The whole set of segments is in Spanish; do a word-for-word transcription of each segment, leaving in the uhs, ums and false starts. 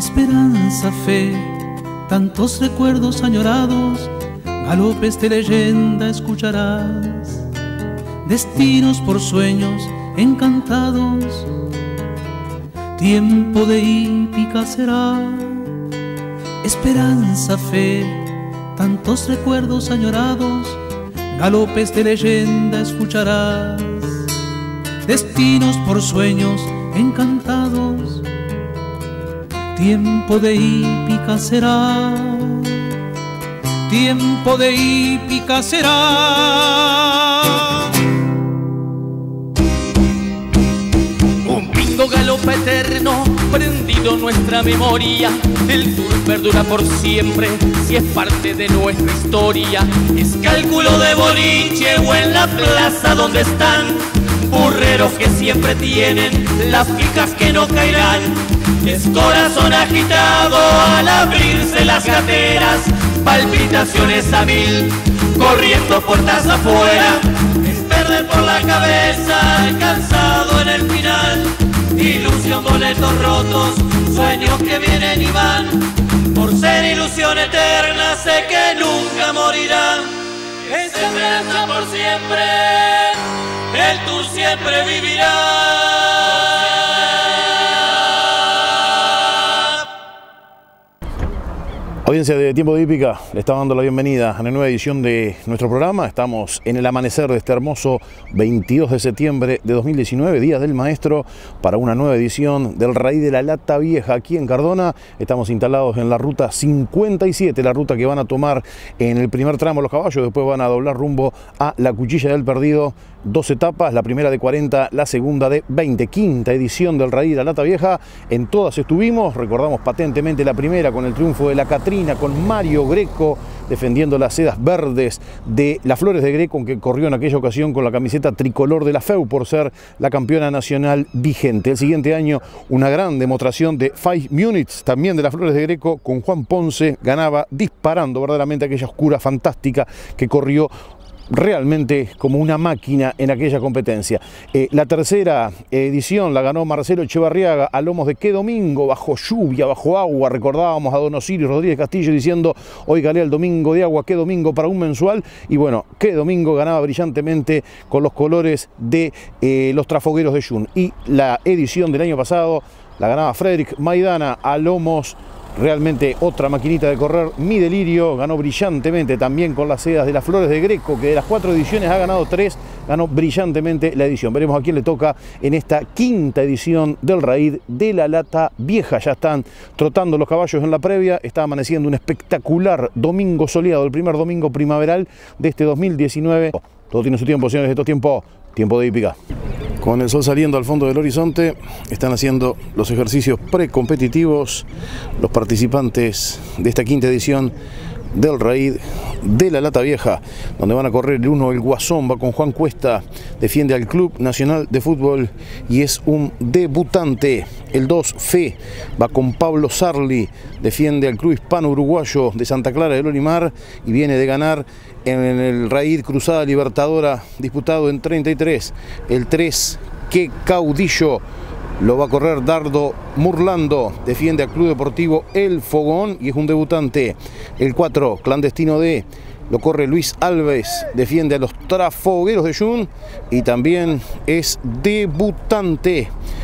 Esperanza, fe, tantos recuerdos añorados, galopes de leyenda escucharás, destinos por sueños encantados, tiempo de hípica será. Esperanza, fe, tantos recuerdos añorados, galopes de leyenda escucharás, destinos por sueños encantados, tiempo de hípica será, tiempo de hípica será. Un bingo galopa eterno, prendido en nuestra memoria. El tour perdura por siempre, si es parte de nuestra historia. Es cálculo de boliche o en la plaza donde están burreros que siempre tienen las fijas que no caerán. Es corazón agitado al abrirse las gateras, palpitaciones a mil, corriendo puertas afuera. Es perder por la cabeza, cansado en el final, ilusión, boletos rotos, sueños que vienen y van. Por ser ilusión eterna sé que nunca morirán. Es esperanza por siempre, el tour siempre vivirá. Audiencia de Tiempo de Hípica, le estamos dando la bienvenida a una nueva edición de nuestro programa. Estamos en el amanecer de este hermoso veintidós de septiembre de dos mil diecinueve, Día del Maestro, para una nueva edición del Raíz de la Lata Vieja aquí en Cardona. Estamos instalados en la ruta cincuenta y siete, la ruta que van a tomar en el primer tramo los caballos, después van a doblar rumbo a la Cuchilla del Perdido. Dos etapas, la primera de cuarenta, la segunda de veinte, quinta edición del Raíz de la Lata Vieja. En todas estuvimos, recordamos patentemente la primera con el triunfo de la Catrina, con Mario Greco defendiendo las sedas verdes de las Flores de Greco, que corrió en aquella ocasión con la camiseta tricolor de la F E U por ser la campeona nacional vigente. El siguiente año una gran demostración de Five Minutes, también de las Flores de Greco, con Juan Ponce, ganaba disparando verdaderamente aquella oscura fantástica que corrió realmente como una máquina en aquella competencia. Eh, la tercera edición la ganó Marcelo Echevarriaga a lomos de Qué Domingo, bajo lluvia, bajo agua. Recordábamos a don Osiris Rodríguez Castillo diciendo: óigale al domingo de agua, Qué Domingo para un mensual. Y bueno, Qué Domingo ganaba brillantemente con los colores de eh, los Trafogueros de Jun. Y la edición del año pasado la ganaba Frederick Maidana a lomos, realmente otra maquinita de correr, Mi Delirio, ganó brillantemente también con las sedas de las Flores de Greco, que de las cuatro ediciones ha ganado tres, ganó brillantemente la edición. Veremos a quién le toca en esta quinta edición del Raíz de la Lata Vieja. Ya están trotando los caballos en la previa, está amaneciendo un espectacular domingo soleado, el primer domingo primaveral de este dos mil diecinueve. Todo tiene su tiempo, señores, esto es tiempo, tiempo de hípica. Con el sol saliendo al fondo del horizonte, están haciendo los ejercicios precompetitivos los participantes de esta quinta edición del Raíz de la Lata Vieja, donde van a correr el uno, el Guasón, va con Juan Cuesta, defiende al Club Nacional de Fútbol y es un debutante. El dos, Fe, va con Pablo Sarli, defiende al Club Hispano Uruguayo de Santa Clara del Olimar y viene de ganar en el Raíz Cruzada Libertadora disputado en treinta y tres. El tres, Qué Caudillo, lo va a correr Dardo Murlando, defiende al Club Deportivo El Fogón y es un debutante. El cuatro, Clandestino D, lo corre Luis Alves, defiende a los Trafogueros de Jun y también es debutante.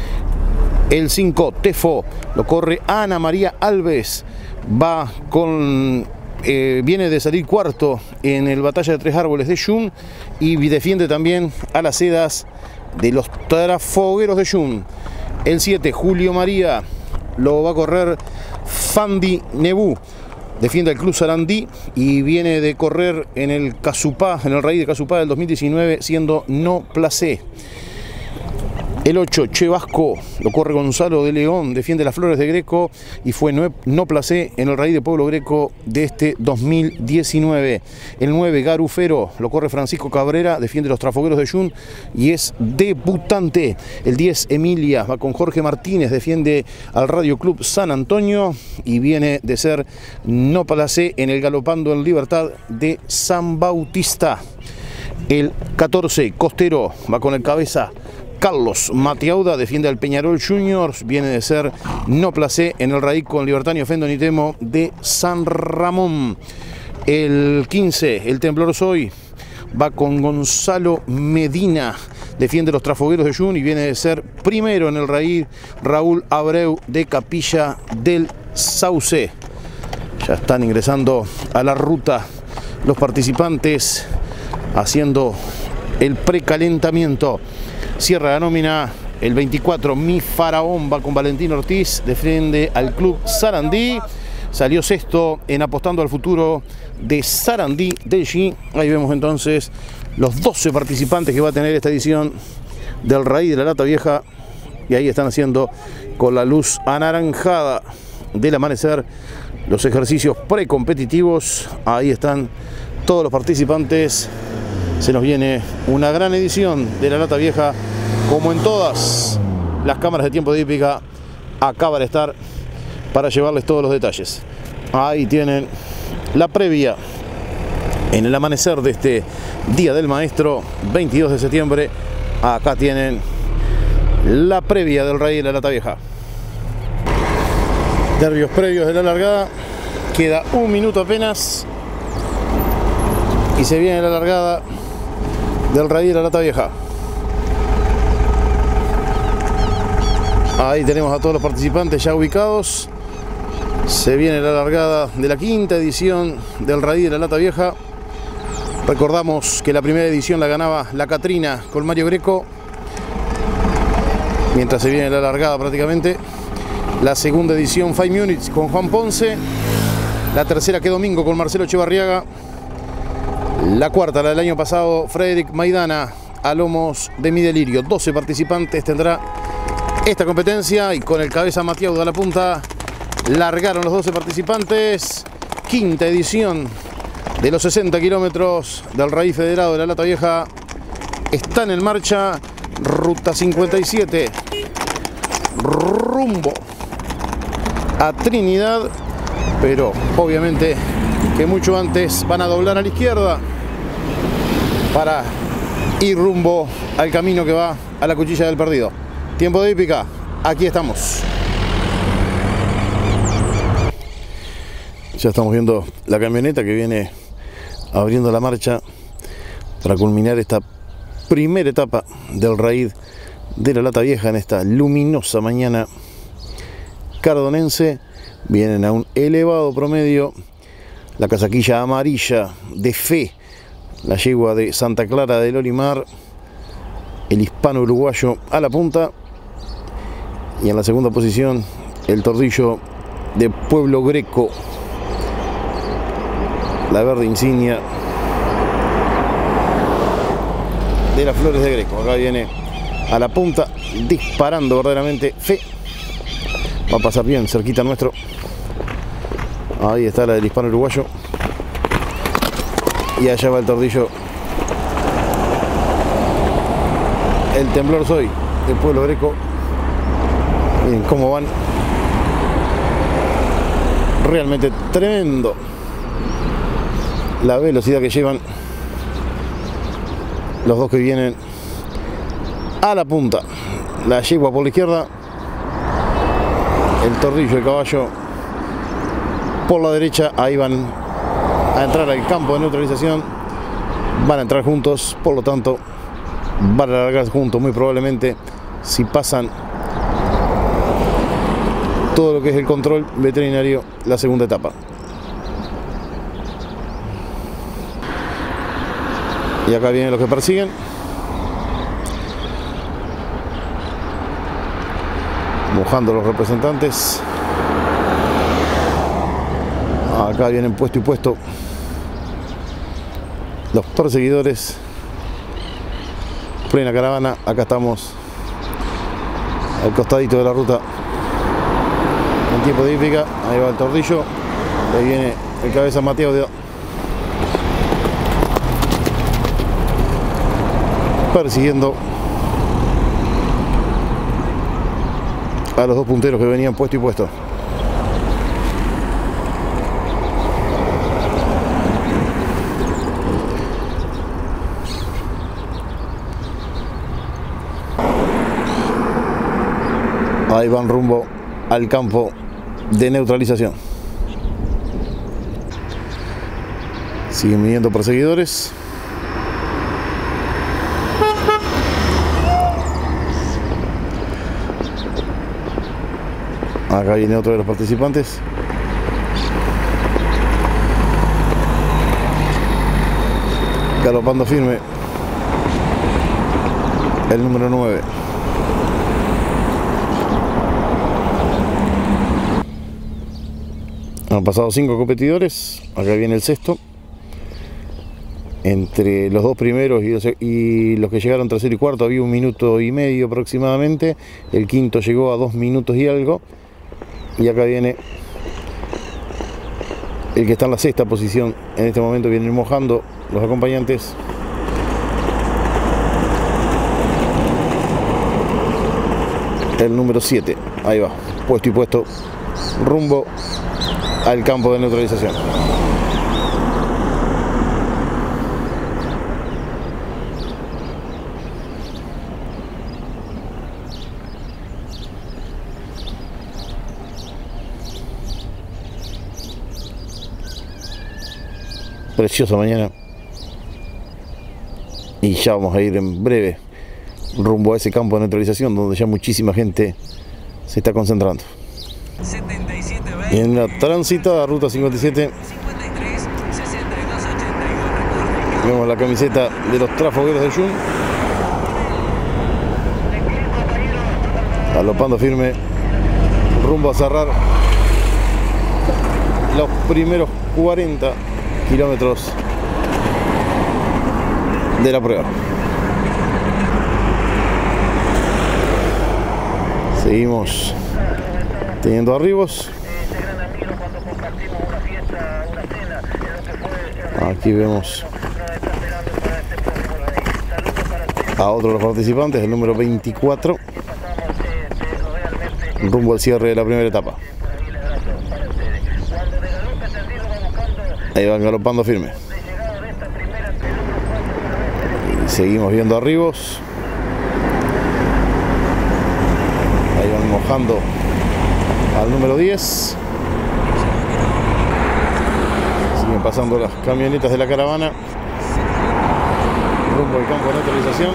El cinco, Tefo, lo corre Ana María Alves, va con... Eh, viene de salir cuarto en el Batalla de Tres Árboles de Jun y defiende también a las sedas de los Trafogueros de Jun. El siete, Julio María, lo va a correr Fandi Nebú, defiende al Club Sarandí y viene de correr en el Casupá, en el Raíz de Casupá del dos mil diecinueve, siendo no placé. El ocho, Che Vasco, lo corre Gonzalo de León, defiende las Flores de Greco y fue no, no placé en el Raíz de Pueblo Greco de este dos mil diecinueve. El nueve, Garufero, lo corre Francisco Cabrera, defiende los Trafogueros de Jun y es debutante. El diez, Emilia, va con Jorge Martínez, defiende al Radio Club San Antonio y viene de ser no placé en el Galopando en Libertad de San Bautista. El catorce, Costero, va con el cabeza Carlos Matiauda defiende al Peñarol Juniors, viene de ser no placé en el raíz con Libertanio Fendonitemo de San Ramón. El quince, el Temblor Soy, va con Gonzalo Medina, defiende los Trafogueros de Jun y viene de ser primero en el raíz Raúl Abreu de Capilla del Sauce. Ya están ingresando a la ruta los participantes haciendo el precalentamiento. Cierra la nómina el veinticuatro, Mi Faraón va con Valentín Ortiz, defiende al Club Sarandí. Salió sexto en Apostando al Futuro de Sarandí del G. Ahí vemos entonces los doce participantes que va a tener esta edición del Raíz de la Lata Vieja. Y ahí están haciendo con la luz anaranjada del amanecer los ejercicios precompetitivos. Ahí están todos los participantes. Se nos viene una gran edición de la Lata Vieja, como en todas las cámaras de Tiempo de Hípica. Acaba de estar para llevarles todos los detalles. Ahí tienen la previa en el amanecer de este Día del Maestro, veintidós de septiembre. Acá tienen la previa del Raíz de la Lata Vieja. Nervios previos de la largada. Queda un minuto apenas y se viene la largada del Raíz de la Lata Vieja. Ahí tenemos a todos los participantes ya ubicados. Se viene la largada de la quinta edición del Raíz de la Lata Vieja. Recordamos que la primera edición la ganaba la Catrina con Mario Greco, mientras se viene la largada prácticamente. La segunda edición Five Minutes con Juan Ponce. La tercera que domingo con Marcelo Echevarriaga. La cuarta, la del año pasado, Frederick Maidana a lomos de Mi Delirio. doce participantes tendrá esta competencia y con el cabeza Matiauda a la punta largaron los doce participantes. Quinta edición de los sesenta kilómetros del Raíz Federado de la Lata Vieja están en marcha. Ruta cincuenta y siete rumbo a Trinidad, pero obviamente que mucho antes van a doblar a la izquierda para ir rumbo al camino que va a la Cuchilla del Perdido. Tiempo de Hípica, aquí estamos. Ya estamos viendo la camioneta que viene abriendo la marcha para culminar esta primera etapa del Raíz de la Lata Vieja en esta luminosa mañana cardonense. Vienen a un elevado promedio. La casaquilla amarilla de Fe, la yegua de Santa Clara del Olimar, el hispano uruguayo a la punta. Y en la segunda posición el tordillo de Pueblo Greco, la verde insignia de las Flores de Greco. Acá viene a la punta disparando verdaderamente Fe. Va a pasar bien cerquita nuestro. Ahí está la del hispano uruguayo. Y allá va el tordillo, el Temblor Soy del Pueblo Greco. Miren cómo van. Realmente tremendo la velocidad que llevan los dos que vienen a la punta. La yegua por la izquierda, el tordillo, el caballo por la derecha. Ahí van a entrar al campo de neutralización. Van a entrar juntos, por lo tanto van a largar juntos muy probablemente, si pasan todo lo que es el control veterinario, la segunda etapa. Y acá vienen los que persiguen. Mojando los representantes. Acá vienen puesto y puesto los perseguidores. Plena caravana. Acá estamos al costadito de la ruta en Tiempo de Hípica. Ahí va el tordillo. Ahí viene el cabeza Mateo de... persiguiendo a los dos punteros que venían puesto y puesto. Ahí van rumbo al campo de neutralización. Siguen viniendo perseguidores. Acá viene otro de los participantes. Galopando firme el número nueve. Han pasado cinco competidores. Acá viene el sexto. Entre los dos primeros y los, y los que llegaron tercero y cuarto había un minuto y medio aproximadamente. El quinto llegó a dos minutos y algo. Y acá viene el que está en la sexta posición. En este momento vienen mojando los acompañantes. El número siete, ahí va, puesto y puesto rumbo al campo de neutralización. Preciosa mañana. Y ya vamos a ir en breve rumbo a ese campo de neutralización donde ya muchísima gente se está concentrando. Y en la transitada ruta cincuenta y siete vemos la camiseta de los Trafogueros de Jun, galopando firme rumbo a cerrar los primeros cuarenta kilómetros de la prueba. Seguimos teniendo arribos. Aquí vemos a otro de los participantes, el número veinticuatro, rumbo al cierre de la primera etapa. Ahí van galopando firme. Y seguimos viendo arribos. Ahí van mojando al número diez. Siguen pasando las camionetas de la caravana rumbo al campo de neutralización,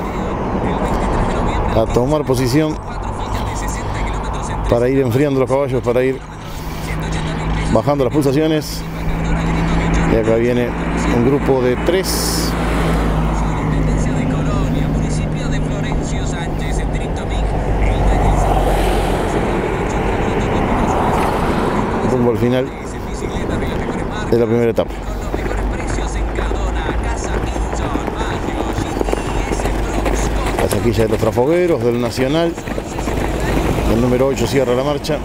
a tomar posición para ir enfriando los caballos, para ir bajando las pulsaciones. Y acá viene un grupo de tres. Rumbo al final de la primera etapa. La saquilla de los Trafogueros del Nacional. El número ocho cierra la marcha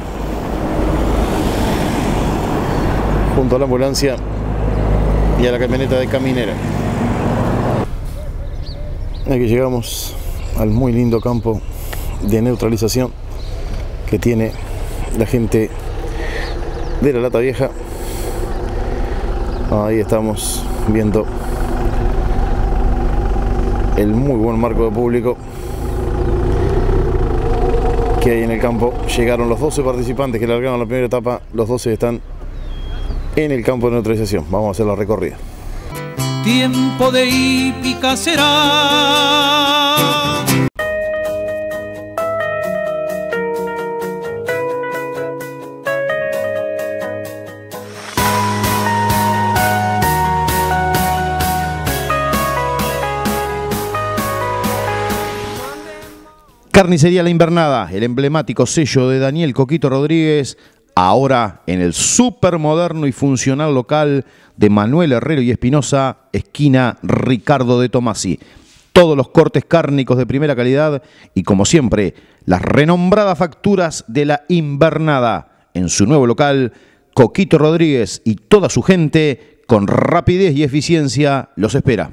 junto a la ambulancia y a la camioneta de Caminera. Aquí llegamos al muy lindo campo de neutralización que tiene la gente de la Lata Vieja. Ahí estamos viendo el muy buen marco de público que hay en el campo. Llegaron los doce participantes que largaron la primera etapa. Los doce están en el campo de neutralización. Vamos a hacer la recorrida. Tiempo de hípica será. Carnicería La Invernada, el emblemático sello de Daniel Coquito Rodríguez, ahora en el súper moderno y funcional local de Manuel Herrero y Espinosa, esquina Ricardo de Tomasi. Todos los cortes cárnicos de primera calidad y, como siempre, las renombradas facturas de La Invernada. En su nuevo local, Coquito Rodríguez y toda su gente, con rapidez y eficiencia, los espera.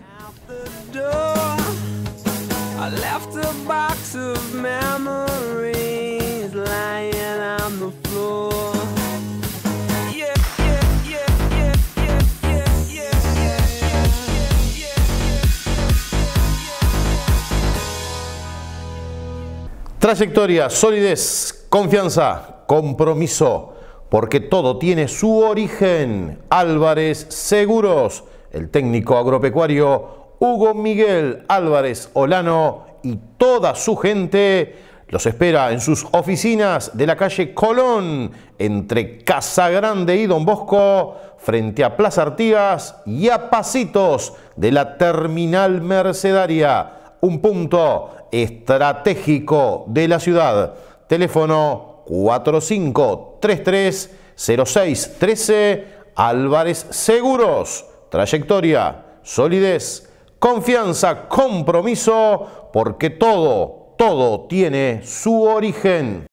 Trayectoria, solidez, confianza, compromiso, porque todo tiene su origen. Álvarez Seguros, el técnico agropecuario Hugo Miguel Álvarez Olano y toda su gente los espera en sus oficinas de la calle Colón, entre Casa Grande y Don Bosco, frente a Plaza Artigas y a pasitos de la terminal mercedaria. Un punto estratégico de la ciudad. Teléfono cuatro cinco tres tres cero seis uno tres. Álvarez Seguros. Trayectoria, solidez, confianza, compromiso, porque todo, todo tiene su origen.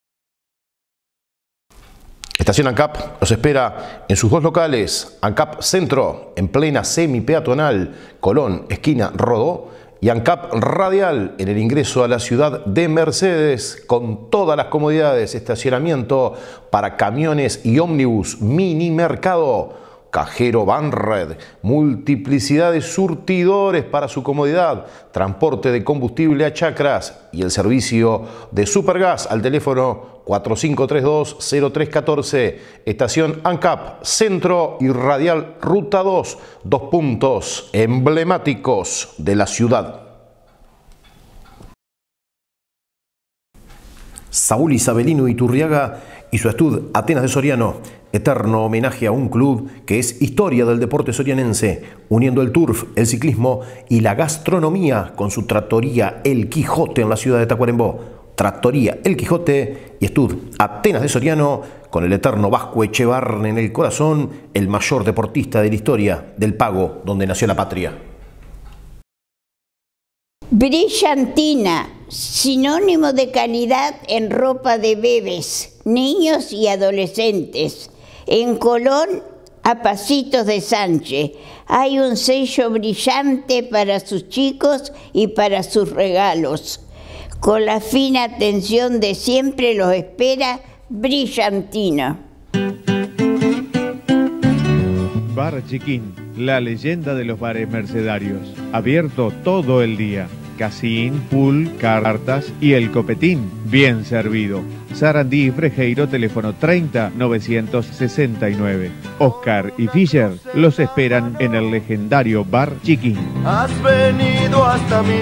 Estación ANCAP los espera en sus dos locales. ANCAP Centro, en plena semi-peatonal, Colón, esquina Rodó, y ANCAP Radial en el ingreso a la ciudad de Mercedes, con todas las comodidades, estacionamiento para camiones y ómnibus, mini mercado, cajero Banred, multiplicidad de surtidores para su comodidad, transporte de combustible a chacras y el servicio de Supergas al teléfono cuatro cinco tres dos cero tres uno cuatro. Estación ANCAP Centro y Radial Ruta dos, dos puntos emblemáticos de la ciudad. Saúl Isabelino Iturriaga y su estud Atenas de Soriano, eterno homenaje a un club que es historia del deporte sorianense, uniendo el turf, el ciclismo y la gastronomía con su trattoria El Quijote en la ciudad de Tacuarembó. Trattoria El Quijote y estud Atenas de Soriano, con el eterno Vasco Echevarne en el corazón, el mayor deportista de la historia del Pago, donde nació la patria. Brillantina, sinónimo de calidad en ropa de bebés, niños y adolescentes. En Colón, a pasitos de Sánchez, hay un sello brillante para sus chicos y para sus regalos. Con la fina atención de siempre los espera Brillantina. Bar Chiquín, la leyenda de los bares mercedarios. Abierto todo el día. Casín, pool, cartas y el copetín. Bien servido. Sarandí y Frejeiro, teléfono treinta novecientos sesenta y nueve. Oscar y Fischer los esperan en el legendario Bar Chiquín. Has venido hasta mí.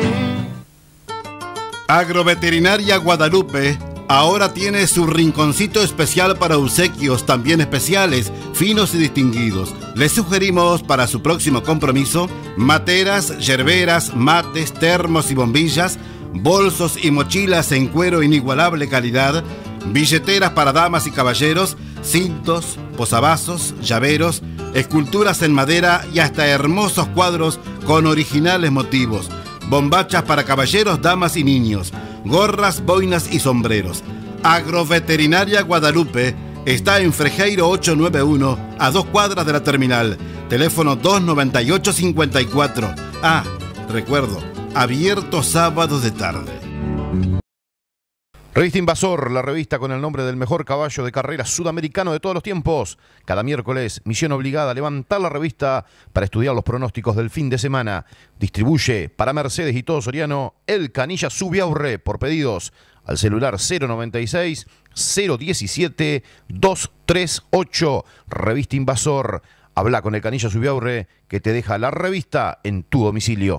Agroveterinaria Guadalupe ahora tiene su rinconcito especial para obsequios también especiales, finos y distinguidos. Les sugerimos para su próximo compromiso materas, yerberas, mates, termos y bombillas, bolsos y mochilas en cuero inigualable calidad, billeteras para damas y caballeros, cintos, posavasos, llaveros, esculturas en madera y hasta hermosos cuadros con originales motivos. Bombachas para caballeros, damas y niños, gorras, boinas y sombreros. Agroveterinaria Guadalupe está en Frejeiro ochocientos noventa y uno, a dos cuadras de la terminal. Teléfono dos noventa y ocho cincuenta y cuatro. Ah, recuerdo, abierto sábados de tarde. Revista Invasor, la revista con el nombre del mejor caballo de carrera sudamericano de todos los tiempos. Cada miércoles, misión obligada, levantar la revista para estudiar los pronósticos del fin de semana. Distribuye para Mercedes y todo Soriano el Canilla Subiaurre por pedidos al celular cero noventa y seis cero diecisiete doscientos treinta y ocho. Revista Invasor. Habla con el Canilla Subiaurre que te deja la revista en tu domicilio.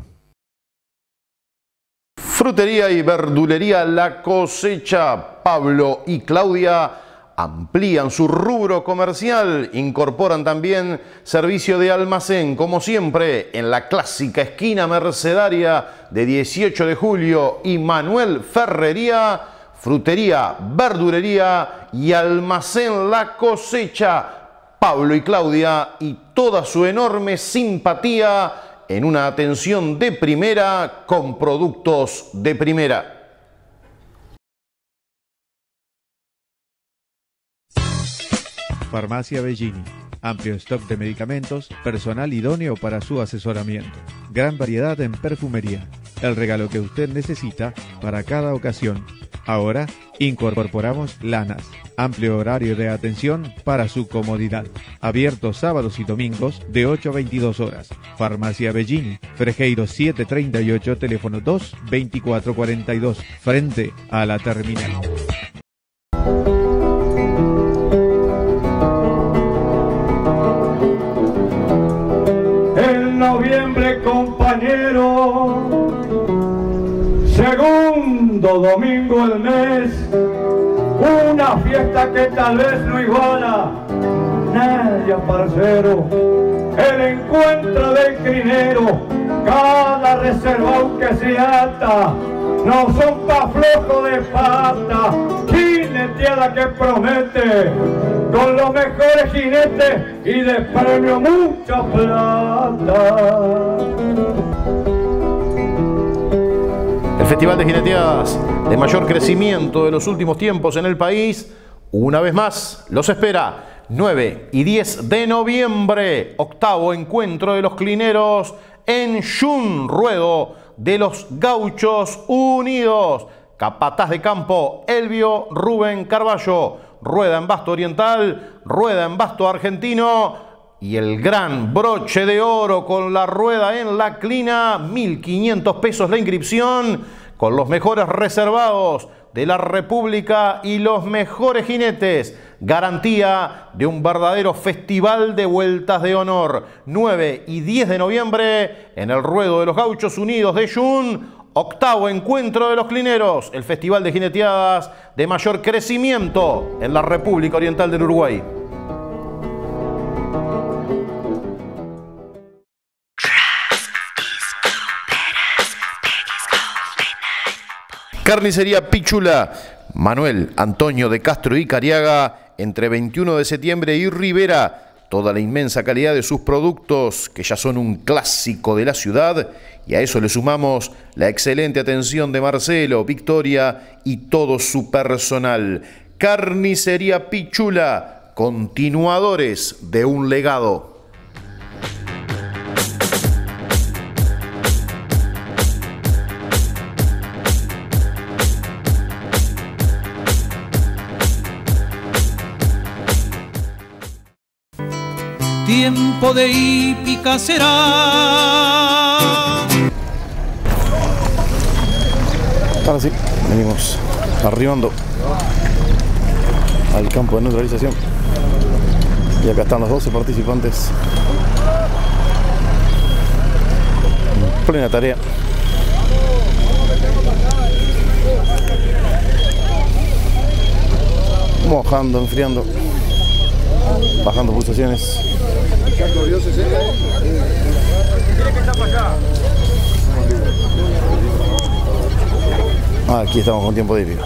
Frutería y verdulería La Cosecha. Pablo y Claudia amplían su rubro comercial, incorporan también servicio de almacén, como siempre, en la clásica esquina mercedaria de dieciocho de julio y Manuel Ferrería. Frutería, verdulería y almacén La Cosecha. Pablo y Claudia y toda su enorme simpatía en una atención de primera con productos de primera. Farmacia Bellini. Amplio stock de medicamentos, personal idóneo para su asesoramiento. Gran variedad en perfumería. El regalo que usted necesita para cada ocasión. Ahora incorporamos lanas. Amplio horario de atención para su comodidad. Abierto sábados y domingos de ocho a veintidós horas. Farmacia Bellini, Frejeiro siete treinta y ocho, teléfono dos veinticuatro cuarenta y dos, frente a la terminal. En noviembre, compañero, segundo domingo del mes, una fiesta que tal vez no iguala nadie, parcero. El encuentro del crinero, cada reservado que se ata, no son pa' flojo de pata, jineteada que promete, con los mejores jinetes y de premio mucha plata. El Festival de Jineteadas de mayor crecimiento de los últimos tiempos en el país, una vez más, los espera nueve y diez de noviembre, octavo encuentro de los clineros en Jun, ruedo de los Gauchos Unidos. Capataz de campo, Elvio Rubén Carballo, rueda en basto oriental, rueda en basto argentino, y el gran broche de oro con la rueda en la clina, mil quinientos pesos la inscripción, con los mejores reservados de la República y los mejores jinetes. Garantía de un verdadero festival de vueltas de honor. nueve y diez de noviembre en el ruedo de los Gauchos Unidos de Jun, octavo encuentro de los clineros, el Festival de Jineteadas de mayor crecimiento en la República Oriental del Uruguay. Carnicería Pichula, Manuel Antonio de Castro y Cariaga, entre veintiuno de septiembre y Rivera. Toda la inmensa calidad de sus productos, que ya son un clásico de la ciudad, y a eso le sumamos la excelente atención de Marcelo, Victoria y todo su personal. Carnicería Pichula, continuadores de un legado. Tiempo de hípica será. Ahora sí, venimos arribando al campo de neutralización. Y acá están los doce participantes en plena tarea. Mojando, enfriando, bajando pulsaciones. Aquí estamos con tiempo de hípica.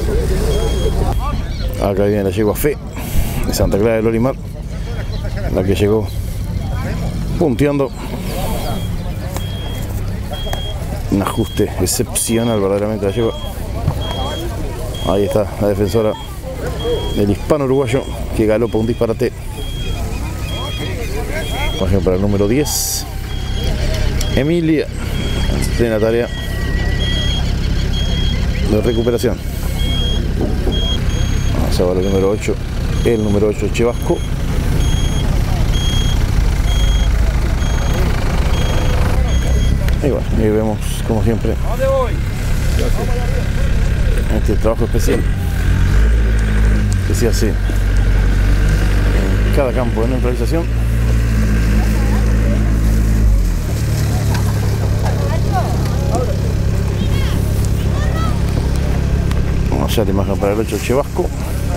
Acá viene la yegua Fe de Santa Clara del Olimar, la que llegó punteando. Un ajuste excepcional verdaderamente la yegua. Ahí está la defensora del hispano uruguayo, que galopa un disparate. Página para el número diez, Emilia, en plena tarea de recuperación. Vamos a ver el número ocho, el número ocho Chevasco. Y bueno, ahí vemos como siempre este trabajo especial que se hace en cada campo de neutralización. Vamos allá la imagen para el ocho Chevasco.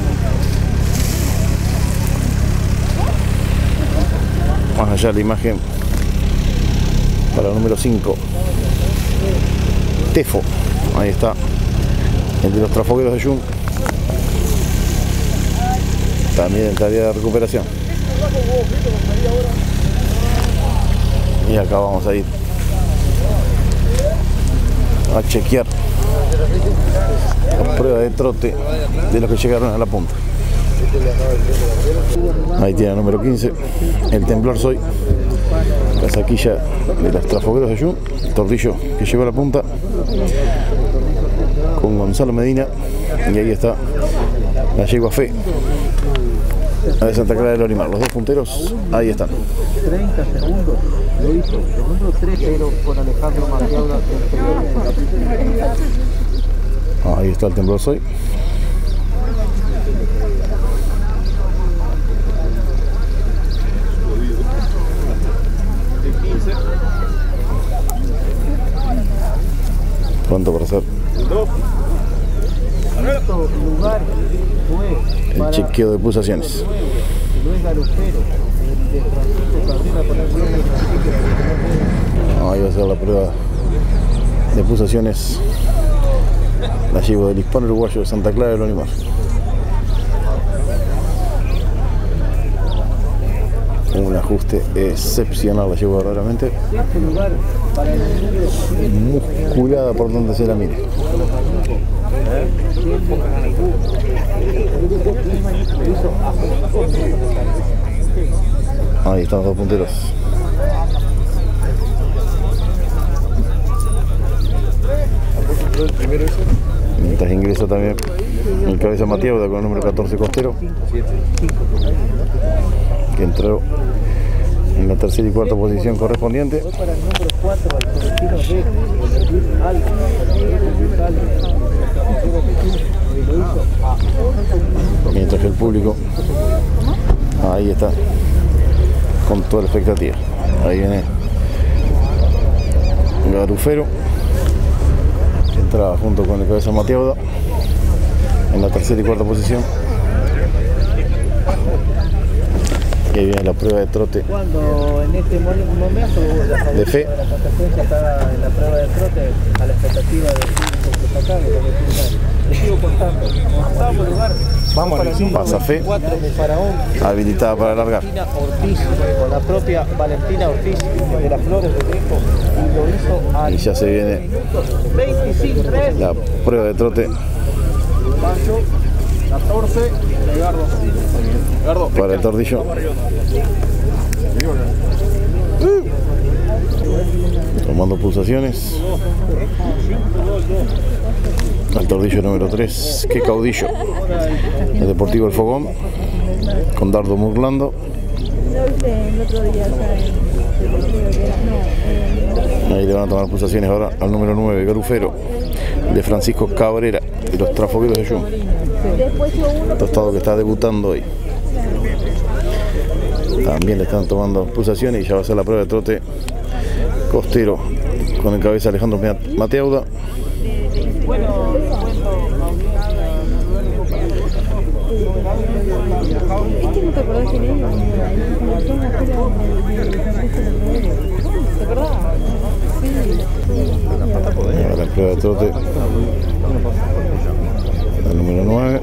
Vamos allá la imagen para el número cinco Tefo. Ahí está, el de los trafogueros de Jun, también en tarea de recuperación. Y acá vamos a ir a chequear la prueba de trote de los que llegaron a la punta. Ahí tiene el número quince, el Temblor Soy, la saquilla de los trafogueros de Jun, el tordillo que llegó a la punta, con con Gonzalo Medina. Y ahí está la yegua Fe de Santa Clara del Olimar. Los dos punteros, ahí están. treinta segundos lo hizo el número tres, pero con Alejandro Matiaula. Ahí está el Temblor Soy. ¿Cuánto para hacer? Lugar fue el chequeo de pulsaciones. Luis Garufero, el de Francisco Cabrera, con el nombre de Francisco. Ahí va a ser la prueba de pulsaciones. La yegua del hispano uruguayo de Santa Clara del Olimar. Un ajuste excepcional la yegua, verdaderamente musculada por donde se la mire. Ahí están los dos punteros. Mientras ingresa también el cabeza Matiauda con el número catorce Costero, que entró en la tercera y cuarta posición correspondiente. Mientras que el público ahí está con toda la expectativa. Ahí viene Garufero, que entraba junto con el cabeza Matiauda en la tercera y cuarta posición. Y ahí viene la prueba de trote. Cuando en este momento la de Fe. La competencia está en la prueba de trote a la expectativa del público que está acá, de lo que le sigo contando. Octavo lugar. Vamos, pasa Fe, habilitada para alargar. Valentina Ortiz, con la propia Valentina Ortiz de las Flores de Greco, y lo hizo al Y ya se viene la prueba de trote catorce, para el Tordillo. Tomando pulsaciones. El Tordillo número tres, qué caudillo. El Deportivo El Fogón, con Dardo Murlando. Ahí le van a tomar pulsaciones ahora al número nueve, Garufero, de Francisco Cabrera, de los Trafogueros de Yum. Tostado, que está debutando hoy. También le están tomando pulsaciones y ya va a ser la prueba de trote Costero con el cabeza Alejandro Matiauda. Ahora la prueba de trote el número nueve.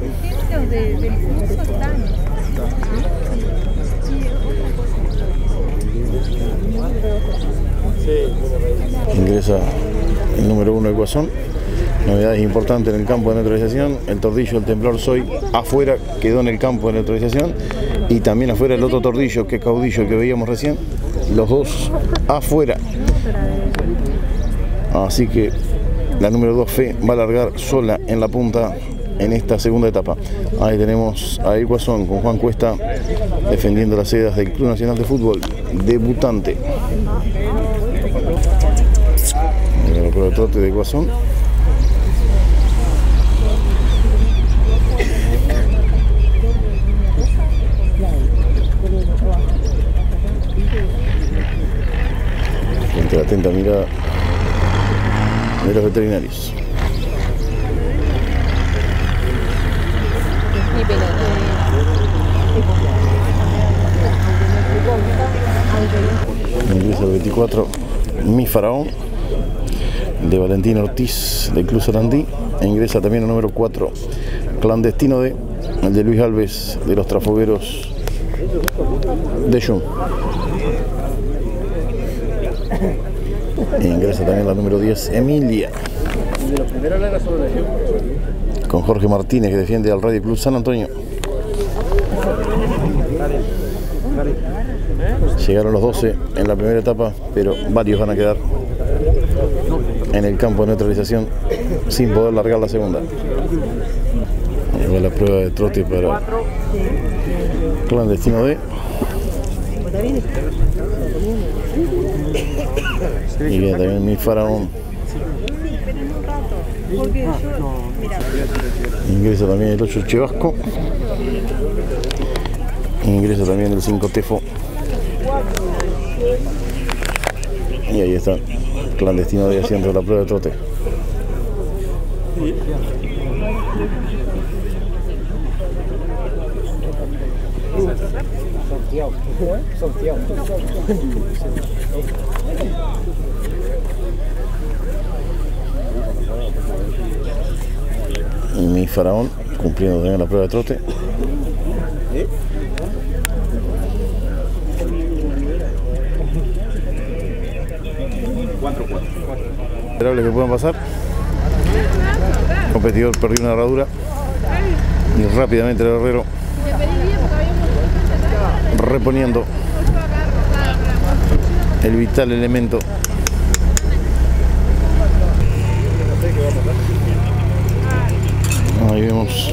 Ingresa el número uno, el Guasón. Novedades importantes en el campo de neutralización. El Tordillo, el Temblor Soy, afuera, quedó en el campo de neutralización. Y también afuera el otro Tordillo, que caudillo, que veíamos recién. Los dos afuera. Así que la número dos, Fe, va a largar sola en la punta en esta segunda etapa. Ahí tenemos a El Guasón con Juan Cuesta defendiendo las sedas del Club Nacional de Fútbol, debutante. La prueba de trote de Guasón. Entre la atenta mirada de los veterinarios. Ingresa el veinticuatro, Mi Faraón, de Valentina Ortiz, del Club Sarandí. E ingresa también el número cuatro, Clandestino de, el de Luis Alves, de los Trafogueros de Yum. E ingresa también la número diez, Emilia, con Jorge Martínez, que defiende al Radio Club San Antonio. Llegaron los doce en la primera etapa, pero varios van a quedar en el campo de neutralización sin poder largar la segunda. Ahí va la prueba de trote para Clandestino D. Y viene también Mi Faraón. Ingresa también el ocho Chevasco. Ingresa también el cinco Tefo. Y ahí está Clandestino D haciendo la prueba de trote. Y Mi Faraón cumpliendo también la prueba de trote. Esperables que puedan pasar. El competidor perdió una herradura y rápidamente el herrero reponiendo el vital elemento. Ahí vemos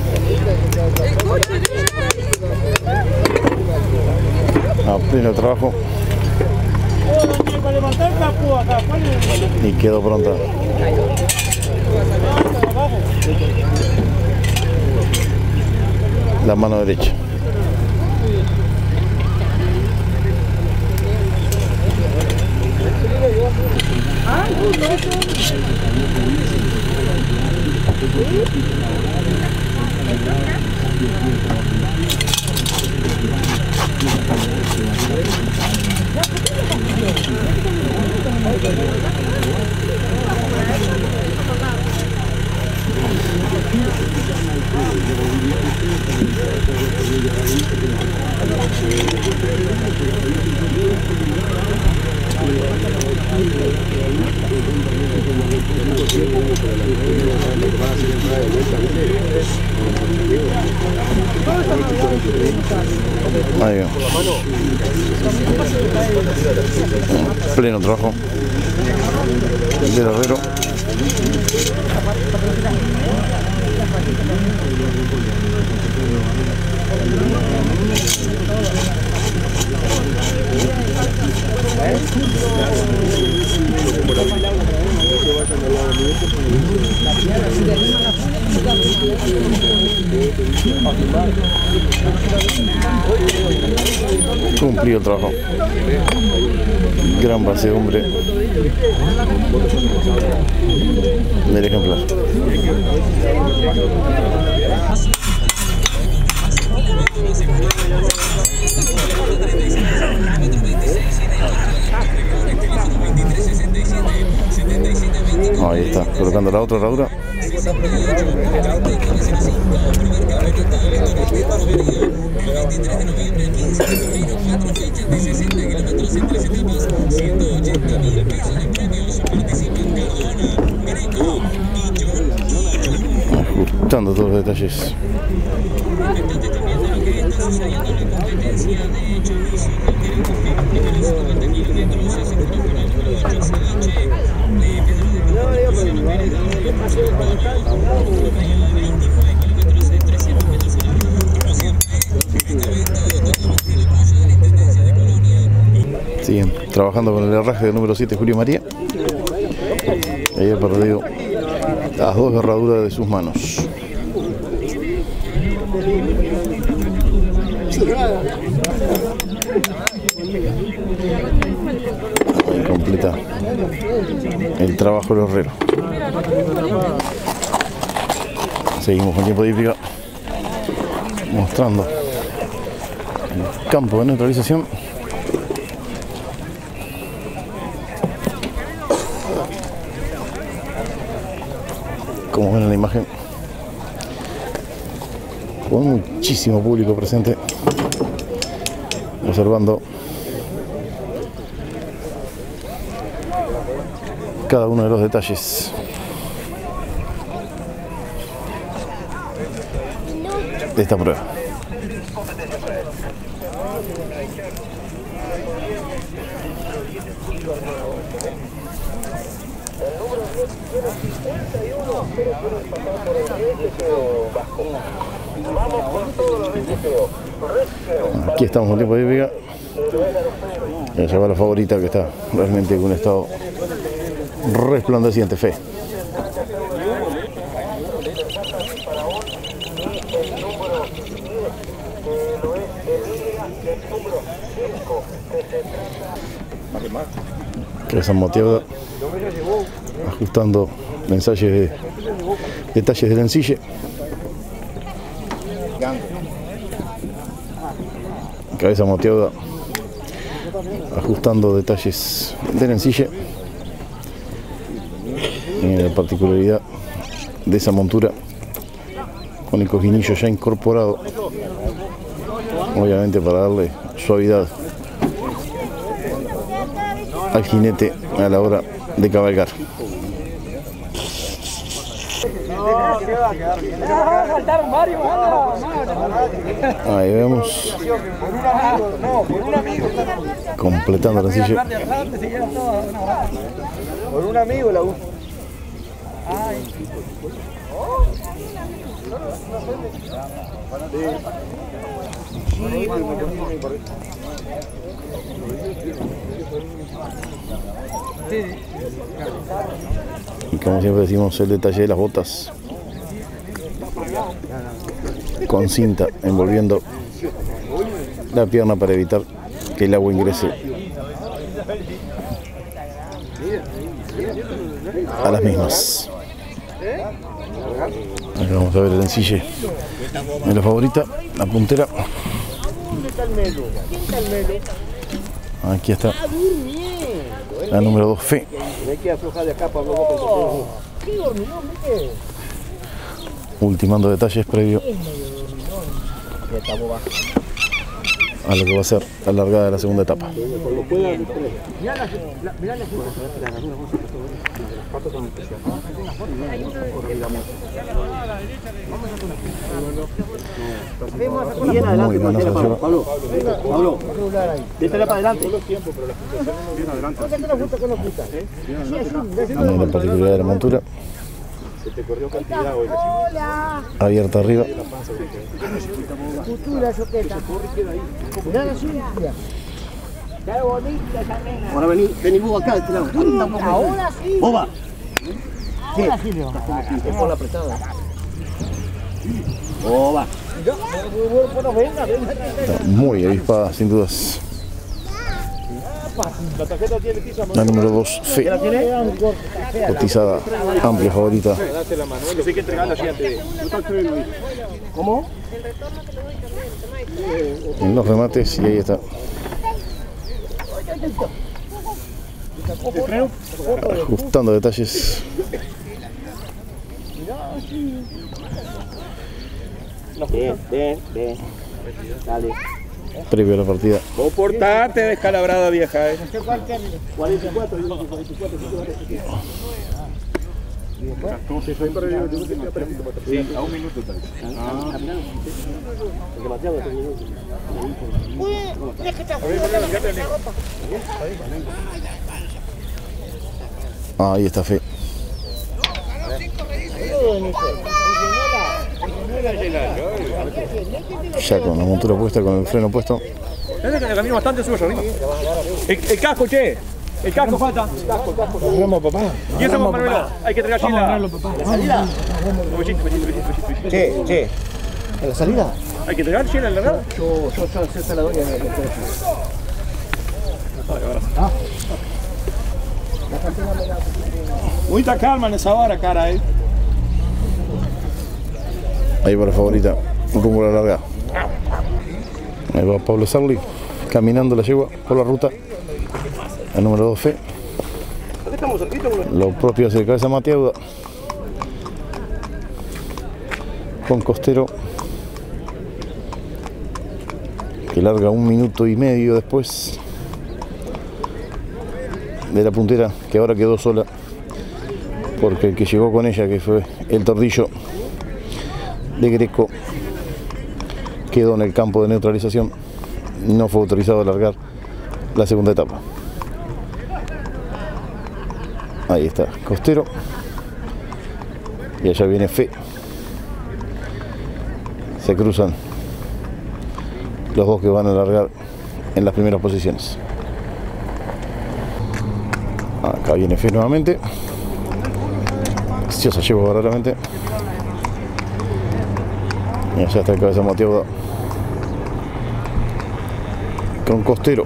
a pleno trabajo y quedó pronta la mano derecha. Ahí vemos. Pleno trabajo del herrero. Cumplió el trabajo. Gran base de hombre del ejemplar. Ahí está, colocando la otra herradura. Ajustando todos los detalles. Siguen trabajando con el herraje del número siete Julio María. Ahí ha perdido las dos herraduras de sus manos. Ahí completa el trabajo del herrero. Seguimos con tiempo de hípica, mostrando el campo de neutralización. Como ven en la imagen, con muchísimo público presente observando cada uno de los detalles. De esta prueba. Aquí estamos en tiempo de hípica. Ya lleva la favorita, que está realmente en un estado resplandeciente. Fe. Cabeza moteada, ajustando mensajes de detalles del ensille. Cabeza moteada, ajustando detalles del ensille. Y la particularidad de esa montura, con el cojinillo ya incorporado, obviamente para darle suavidad al jinete a la hora de cabalgar. Ahí vemos, completando la silla. Por un amigo la uso. Y como siempre decimos, el detalle de las botas con cinta envolviendo la pierna para evitar que el agua ingrese a las mismas. Acá vamos a ver el ensille de la favorita, la puntera. Aquí está la número dos, Fe. Ultimando detalles previo a lo que va a ser la largada de la segunda etapa. Muy buena salida. Pablo, Pablo, déjala para adelante. La particularidad de la montura, abierta arriba. Ahora vení, vení vos acá de este lado. Ahora sí. Boba. Ahora sí, Leo. Es por la apretada. Boba. Está muy avispada, sin dudas. La número dos, Fe. Cotizada, amplia favorita. ¿Cómo? En los remates, y ahí está. Ajustando detalles. Bien, bien, bien. Dale. Previo a la partida. Vos portate descalabrada vieja, eh. cuarenta y cuatro, cuarenta y cuatro, Sí, a un minuto tal. Ah, ahí está Fe. Ya con la montura puesta, con el freno puesto. Este que camino bastante suyo arriba. El, el casco, che. El casco falta. Vamos, papá. Y eso, Manuela. Hay que entregar allí la... ¿La salida? Che, che. ¿En la salida? Hay que entregar allí la largada. Yo, yo, yo, yo soy la dueña de la Mucha calma en esa vara, cara, eh. Ahí va la favorita, rumbo a la larga. Ahí va Pablo Sarli, caminando la yegua por la ruta. El número dos, Fe. Lo propio hacia el cabeza Mateauda. Con Costero, que larga un minuto y medio después de la puntera, que ahora quedó sola, porque el que llegó con ella, que fue el Tordillo de Greco, quedó en el campo de neutralización, no fue autorizado a largar la segunda etapa. Ahí está Costero. Y allá viene Fe. Se cruzan los dos que van a largar en las primeras posiciones. Acá viene Fe nuevamente. Se lleva verdaderamente. Y allá está el cabeza moteado con Costero.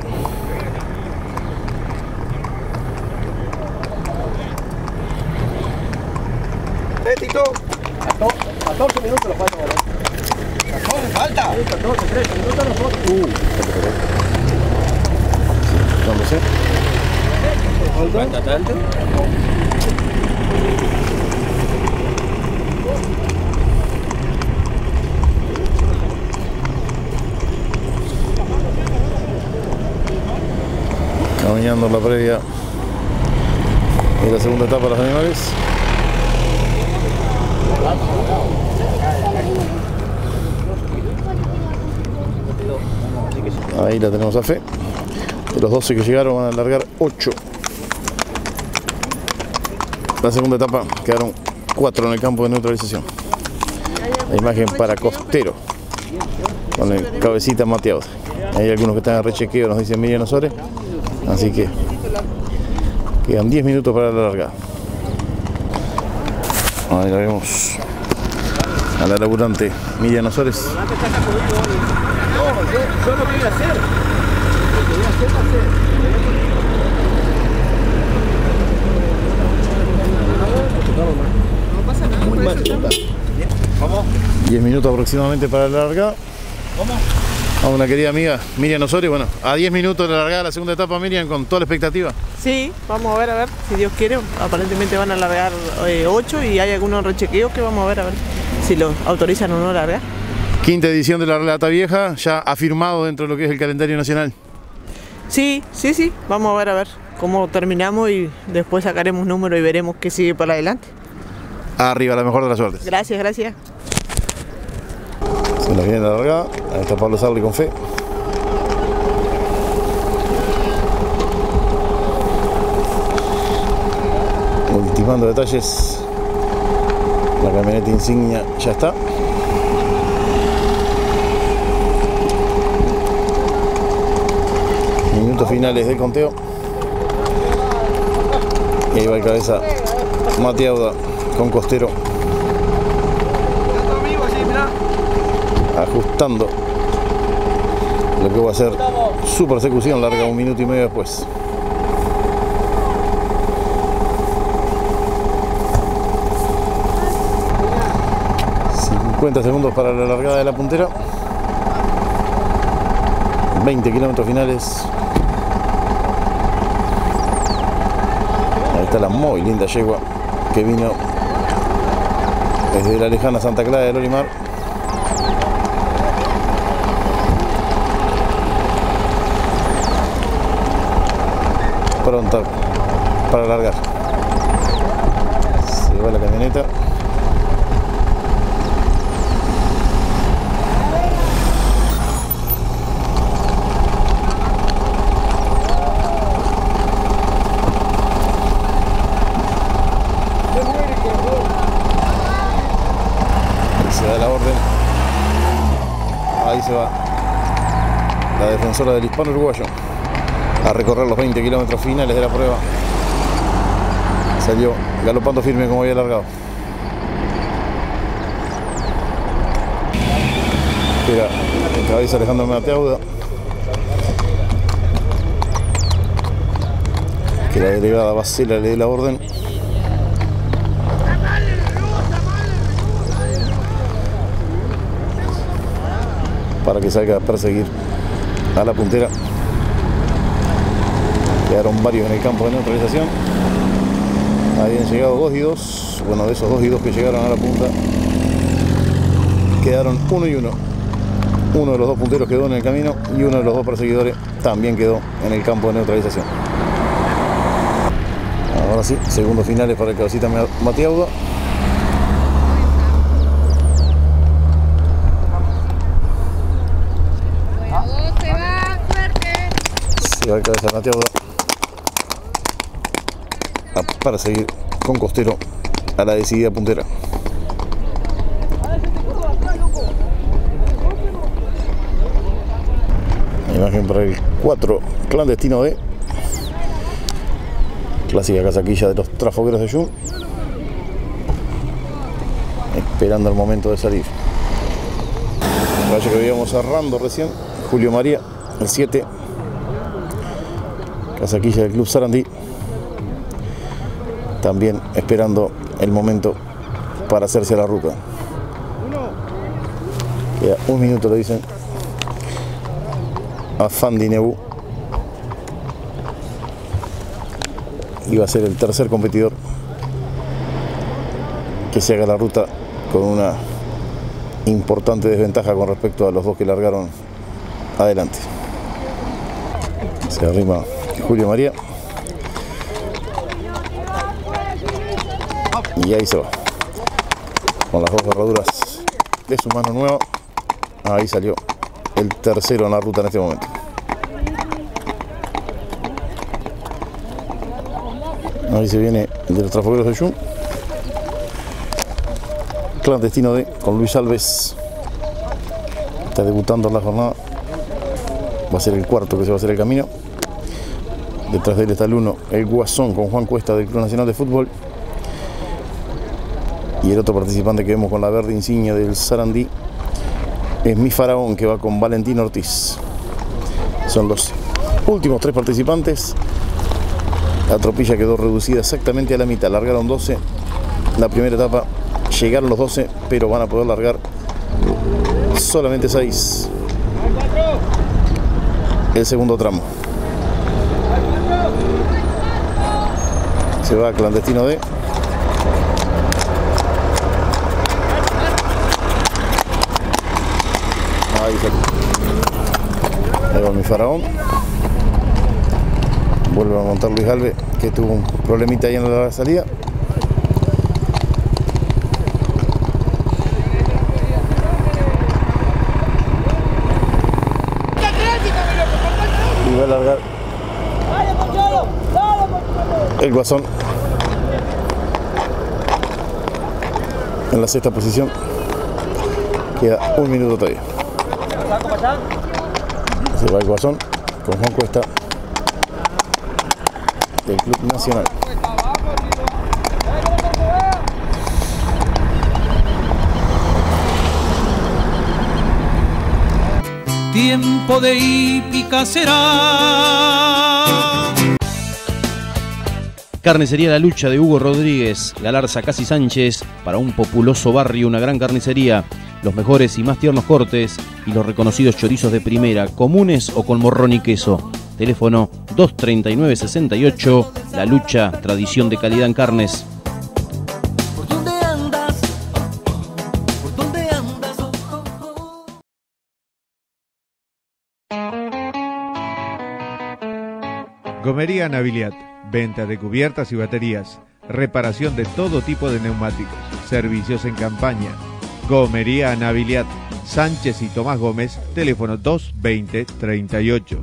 Tito, catorce minutos lo falta. catorce falta. catorce, trece minutos lo falta. Uh. ¿Dónde se? Falta tanto. Caminando la previa de la segunda etapa de los animales. Ahí la tenemos a Fe. De los doce que llegaron van a largar ocho. La segunda etapa quedaron cuatro en el campo de neutralización. La imagen para Costero con el cabecita mateado. Hay algunos que están en rechequeo, nos dice Miriam Osores. Así que quedan diez minutos para la largada. Ahí la vemos a la laburante Miriam Osores. No, yo, yo lo voy a hacer. Lo que voy a hacer va a ser. No pasa nada. Muy mal. ¿Cómo? diez minutos aproximadamente para la largada. ¿Cómo? A una querida amiga Miriam Osorio, bueno, a diez minutos de la largada la segunda etapa, Miriam, con toda la expectativa. Sí, vamos a ver, a ver, si Dios quiere, aparentemente van a largar eh, ocho y hay algunos rechequeos que vamos a ver, a ver si los autorizan o no largar. Quinta edición de la Relata Vieja, ya afirmado dentro de lo que es el calendario nacional. Sí, sí, sí, vamos a ver, a ver cómo terminamos y después sacaremos número y veremos qué sigue para adelante. Arriba, la mejor de las suertes. Gracias, gracias. Se nos viene la largada, ahí está Pablo Sarli con Fe. Ultimando detalles, la camioneta insignia ya está. Minutos finales del conteo. Y ahí va el cabeza Mateauda con Costero. Ajustando lo que va a ser su persecución, larga un minuto y medio después. cincuenta segundos para la largada de la puntera. veinte kilómetros finales. Ahí está la muy linda yegua que vino desde la lejana Santa Clara del Olimar. Pronta para largar. Se va la camioneta. Se da la orden. Ahí se va la defensora del hispano uruguayo a recorrer los veinte kilómetros finales de la prueba. Salió galopando firme como había largado. Espera el cabeza Alejandro Mateauda, que la delegada Bacela le dé la orden. Para que salga a perseguir a la puntera. Quedaron varios en el campo de neutralización. Habían llegado dos y dos. Bueno, de esos dos y dos que llegaron a la punta, quedaron uno y uno. Uno de los dos punteros quedó en el camino y uno de los dos perseguidores también quedó en el campo de neutralización. Ahora sí, segundos finales para el cabecita Mateauda. Se va el cabeza Mateauda para seguir con Costero a la decidida puntera. Imagen para el cuatro, Clandestino D. Clásica casaquilla de los trafogueros de Jun. Esperando el momento de salir. El caballo que veíamos cerrando recién, Julio María, el siete. Casaquilla del Club Sarandí. También esperando el momento para hacerse a la ruta. Queda un minuto, le dicen a Fandi Nebu. Y va a ser el tercer competidor que se haga la ruta con una importante desventaja con respecto a los dos que largaron adelante. Se arrima Julio María. Y ahí se va. Con las dos cerraduras de su mano nueva. Ahí salió el tercero en la ruta en este momento. Ahí se viene el de los trafogueros de Jun. Clandestino D con Luis Alves. Está debutando en la jornada. Va a ser el cuarto que se va a hacer el camino. Detrás de él está el uno, el Guasón, con Juan Cuesta del Club Nacional de Fútbol. Y el otro participante que vemos con la verde insignia del Sarandí es Mi Faraón, que va con Valentín Ortiz. Son los últimos tres participantes. La tropilla quedó reducida exactamente a la mitad. Largaron doce la primera etapa. Llegaron los doce, pero van a poder largar solamente seis el segundo tramo. Se va Clandestino D. Ahí salió. Ahí va Mi Faraón. Vuelve a montar Luis Alves, que tuvo un problemita ahí en la salida. Y va a largar el Guasón en la sexta posición. Queda un minuto todavía. Se va el Guasón con Juan Cuesta del Club Nacional. Tiempo de hípica será. Carnicería La Lucha de Hugo Rodríguez, Galarza Casi Sánchez, para un populoso barrio, una gran carnicería. Los mejores y más tiernos cortes y los reconocidos chorizos de primera, comunes o con morrón y queso. Teléfono dos treinta y nueve sesenta y ocho. La Lucha, tradición de calidad en carnes. ¿Por dónde andas? ¿Por dónde andas? Gomería Naviliat, venta de cubiertas y baterías, reparación de todo tipo de neumáticos, servicios en campaña. Gomería Naviliat, Sánchez y Tomás Gómez, teléfono dos veinte treinta y ocho.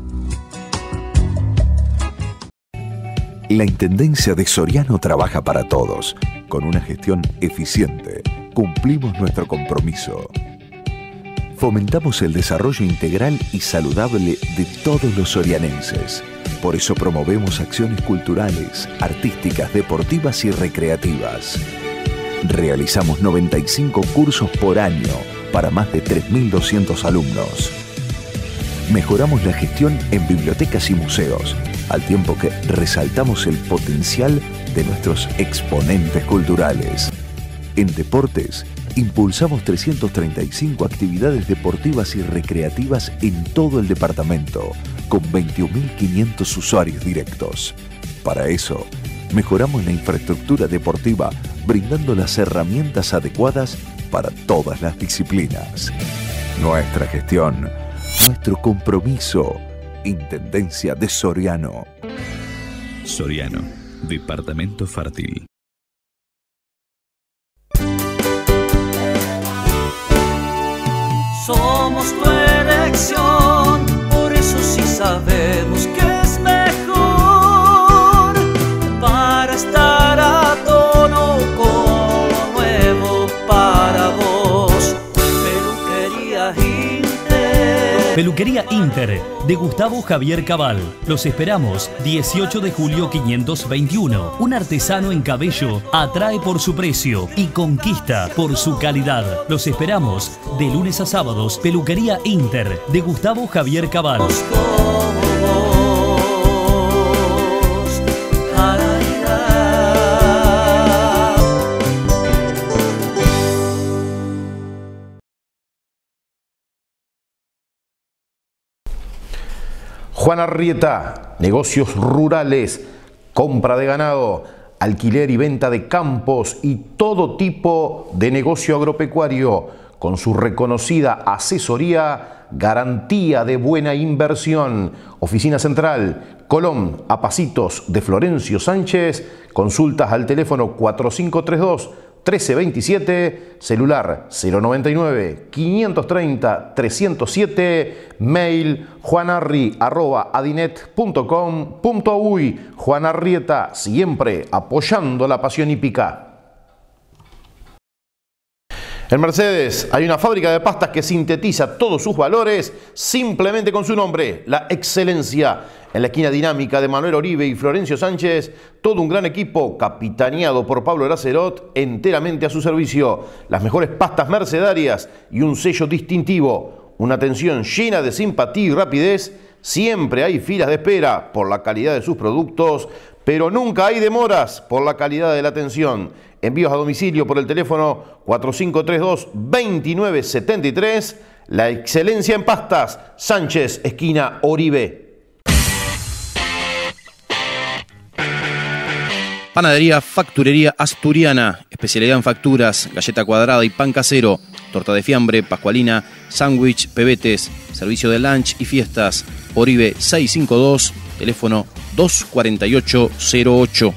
La Intendencia de Soriano trabaja para todos. Con una gestión eficiente, cumplimos nuestro compromiso. Fomentamos el desarrollo integral y saludable de todos los sorianenses. Por eso promovemos acciones culturales, artísticas, deportivas y recreativas. Realizamos noventa y cinco cursos por año para más de tres mil doscientos alumnos. Mejoramos la gestión en bibliotecas y museos, al tiempo que resaltamos el potencial de nuestros exponentes culturales. En deportes, impulsamos trescientas treinta y cinco actividades deportivas y recreativas en todo el departamento, con veintiún mil quinientos usuarios directos. Para eso, mejoramos la infraestructura deportiva, brindando las herramientas adecuadas para todas las disciplinas. Nuestra gestión, nuestro compromiso. Intendencia de Soriano. Soriano, departamento fértil. Somos tu elección, por eso sí sabemos que es mejor para estar Peluquería Inter, de Gustavo Javier Cabal. Los esperamos dieciocho de julio quinientos veintiuno. Un artesano en cabello atrae por su precio y conquista por su calidad. Los esperamos de lunes a sábados. Peluquería Inter, de Gustavo Javier Cabal. Juan Arrieta, negocios rurales, compra de ganado, alquiler y venta de campos y todo tipo de negocio agropecuario, con su reconocida asesoría, garantía de buena inversión. Oficina Central, Colón, a pasitos de Florencio Sánchez. Consultas al teléfono cuatro cinco tres dos, uno tres dos siete, celular cero noventa y nueve, quinientos treinta, trescientos siete, mail juanarri arroba adinet punto com punto uy. Juan Arrieta, siempre apoyando la pasión hípica. En Mercedes hay una fábrica de pastas que sintetiza todos sus valores simplemente con su nombre, la excelencia. En la esquina dinámica de Manuel Oribe y Florencio Sánchez, todo un gran equipo capitaneado por Pablo Eracerot, enteramente a su servicio. Las mejores pastas mercedarias y un sello distintivo. Una atención llena de simpatía y rapidez. Siempre hay filas de espera por la calidad de sus productos, pero nunca hay demoras por la calidad de la atención. Envíos a domicilio por el teléfono cuatro cinco tres dos, dos nueve siete tres. La excelencia en pastas, Sánchez, esquina Oribe. Panadería Facturería Asturiana, especialidad en facturas, galleta cuadrada y pan casero, torta de fiambre, pascualina, sándwich, pebetes, servicio de lunch y fiestas. Oribe seiscientos cincuenta y dos, teléfono dos cuatro ocho cero ocho.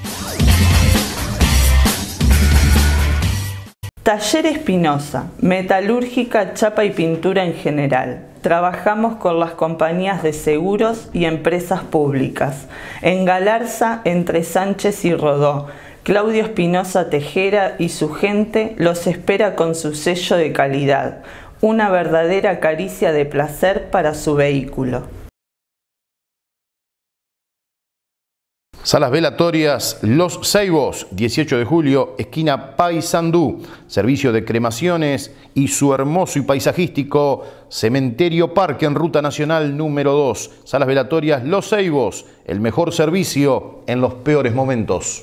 Taller Espinosa, metalúrgica, chapa y pintura en general. Trabajamos con las compañías de seguros y empresas públicas. En Galarza, entre Sánchez y Rodó, Claudio Espinosa Tejera y su gente los espera con su sello de calidad. Una verdadera caricia de placer para su vehículo. Salas velatorias Los Ceibos, dieciocho de julio, esquina Paysandú. Servicio de cremaciones y su hermoso y paisajístico Cementerio Parque en Ruta Nacional número dos. Salas velatorias Los Ceibos, el mejor servicio en los peores momentos.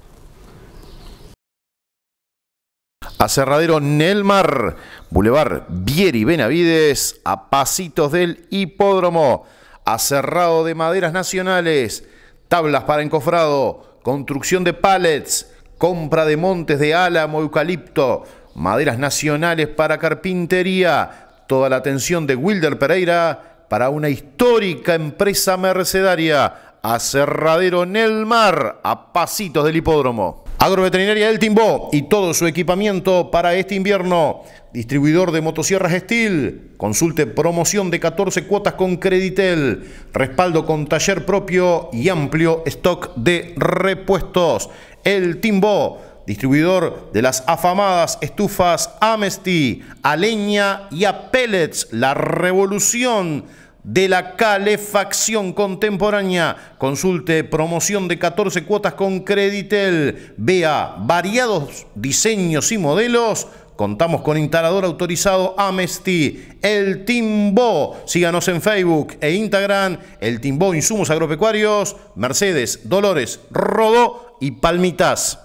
Aserradero Nelmar, Boulevard Vieri Benavides, a pasitos del hipódromo. Aserrado de maderas nacionales, tablas para encofrado, construcción de pallets, compra de montes de álamo, eucalipto, maderas nacionales para carpintería. Toda la atención de Wilder Pereira para una histórica empresa mercedaria. Aserradero Nelmar, a pasitos del hipódromo. Agroveterinaria El Timbó y todo su equipamiento para este invierno. Distribuidor de motosierras Steel. Consulte promoción de catorce cuotas con Creditel. Respaldo con taller propio y amplio stock de repuestos. El Timbó, distribuidor de las afamadas estufas Amnesty, a leña y a pellets. La revolución de la calefacción contemporánea. Consulte promoción de catorce cuotas con Creditel. Vea variados diseños y modelos. Contamos con instalador autorizado Amnesty. El Timbó. Síganos en Facebook e Instagram. El Timbó Insumos Agropecuarios. Mercedes, Dolores, Rodó y Palmitas.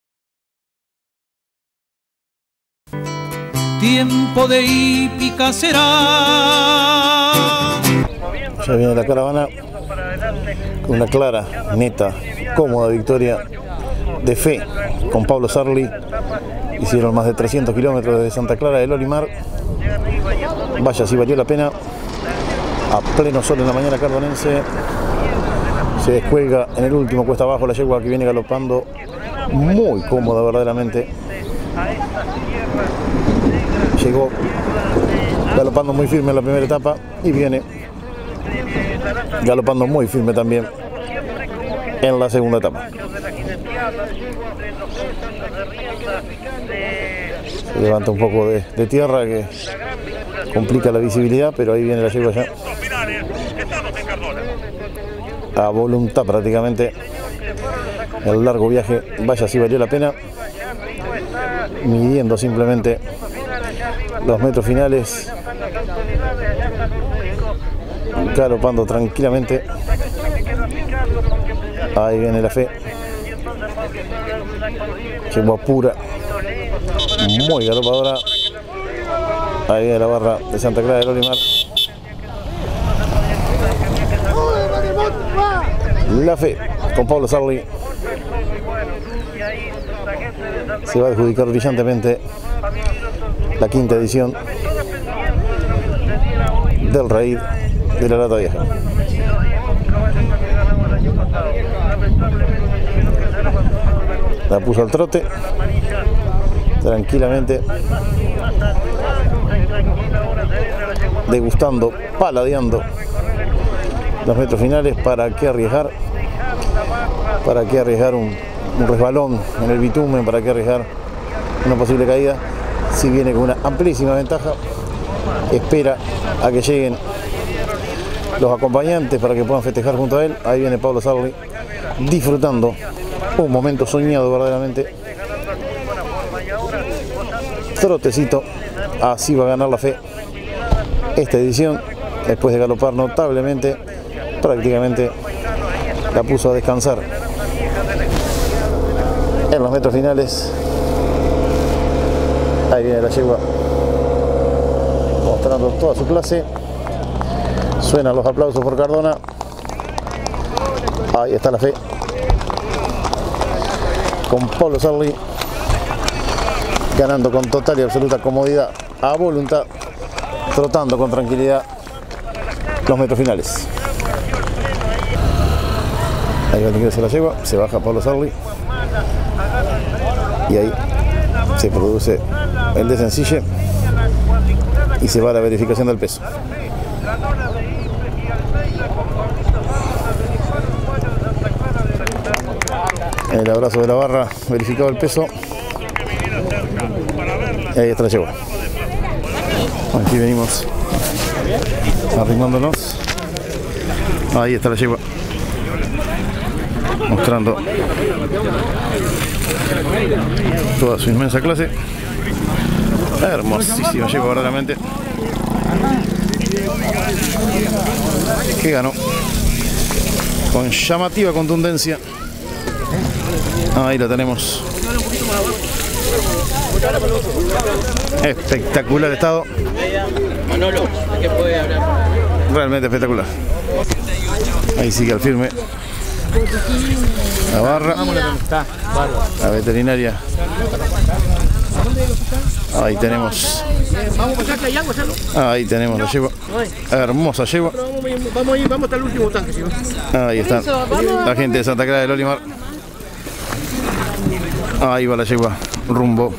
Tiempo de hípica será. Ya viene la caravana con una clara, neta, cómoda victoria de fe con Pablo Sarli. Hicieron más de trescientos kilómetros desde Santa Clara del Olimar. Vaya, si valió la pena. A pleno sol en la mañana cardonense. Se descuelga en el último cuesta abajo la yegua que viene galopando muy cómoda verdaderamente. Llegó galopando muy firme en la primera etapa y viene galopando muy firme también en la segunda etapa. Se levanta un poco de, de tierra que complica la visibilidad, pero ahí viene la yegua ya. A voluntad prácticamente. El largo viaje, vaya si valió la pena. Midiendo simplemente los metros finales. Galopando tranquilamente. Ahí viene la Fe. Yegua pura. Muy galopadora. Ahí viene la barra de Santa Clara del Olimar. La Fe con Pablo Sarli se va a adjudicar brillantemente la quinta edición del Raid de la Lata Vieja. La puso al trote tranquilamente, degustando, paladeando los metros finales. ¿Para qué arriesgar? ¿Para qué arriesgar un, un resbalón en el bitumen? ¿Para qué arriesgar una posible caída? Si viene con una amplísima ventaja, espera a que lleguen los acompañantes para que puedan festejar junto a él. Ahí viene Pablo Sarli disfrutando un momento soñado verdaderamente. Trotecito, así va a ganar la Fe esta edición, después de galopar notablemente. Prácticamente la puso a descansar en los metros finales. Ahí viene la yegua mostrando toda su clase. Suenan los aplausos por Cardona. Ahí está la Fe con Pablo Sarli ganando con total y absoluta comodidad, a voluntad, trotando con tranquilidad los metros finales. Ahí va el ingreso de la yegua, se baja Pablo Sarli y ahí se produce el desencille y se va a la verificación del peso. En el abrazo de la barra, verificado el peso. Y ahí está la yegua. Aquí venimos arrimándonos. Ahí está la yegua, mostrando toda su inmensa clase. Hermosísima yegua verdaderamente, que ganó con llamativa contundencia. Ahí la tenemos. Espectacular estado. Manolo, ¿qué puede hablar? Realmente espectacular. Ahí sigue al firme la barra, la veterinaria. Ahí tenemos. Ahí tenemos la yegua. Hermosa yegua. Vamos a ir, vamos hasta el último tanque. Ahí está la gente de Santa Clara del Olimar. Ahí va la yegua rumbo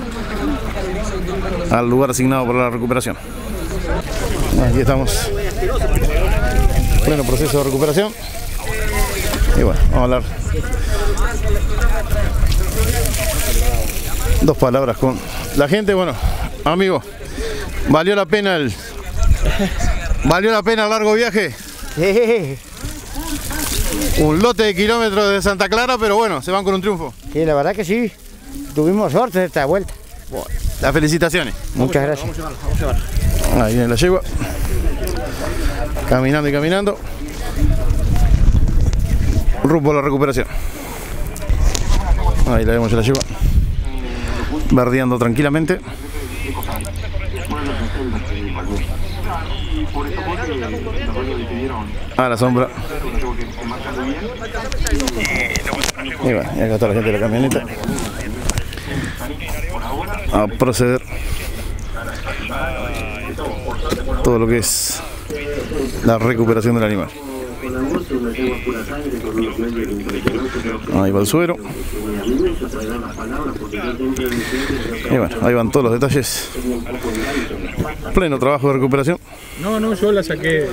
al lugar asignado para la recuperación. Aquí estamos, pleno proceso de recuperación. Y bueno, vamos a hablar dos palabras con la gente. Bueno, amigo, ¿valió la pena el valió la pena el largo viaje? Un lote de kilómetros de Santa Clara, pero bueno, se van con un triunfo. Sí, la verdad que sí, tuvimos suerte de esta vuelta. Bueno, las felicitaciones. Muchas gracias. Vamos a llevarla, vamos a llevarla. Ahí viene la yegua, caminando y caminando rumbo a la recuperación. Ahí la vemos a la yegua verdeando tranquilamente. A la sombra. Y bueno, y acá está la gente de la camioneta a proceder todo lo que es la recuperación del animal. Ahí va el suero. Y bueno, ahí van todos los detalles. Pleno trabajo de recuperación. No, no, yo la saqué.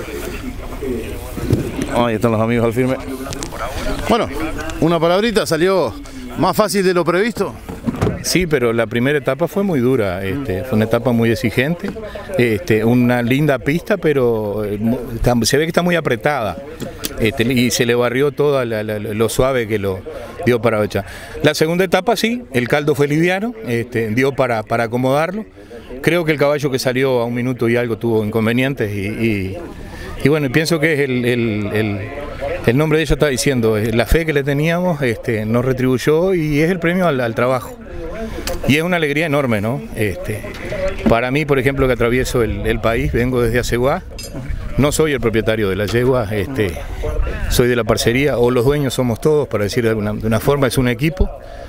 Ahí están los amigos al firme. Bueno, una palabrita, salió más fácil de lo previsto. sí, pero la primera etapa fue muy dura, este, fue una etapa muy exigente, este, una linda pista, pero está, se ve que está muy apretada, este, y se le barrió todo la, la, lo suave que lo dio para echar. La segunda etapa sí, el caldo fue liviano, este, dio para, para acomodarlo. Creo que el caballo que salió a un minuto y algo tuvo inconvenientes y, y, y bueno, pienso que es el, el, el, el nombre de ella está diciendo, la fe que le teníamos este, nos retribuyó y es el premio al, al trabajo. Y es una alegría enorme, ¿no? Este, para mí, por ejemplo, que atravieso el, el país, vengo desde Aceguá, no soy el propietario de la yegua, este, soy de la parcería, o los dueños somos todos, para decir de una, de una forma, es un equipo,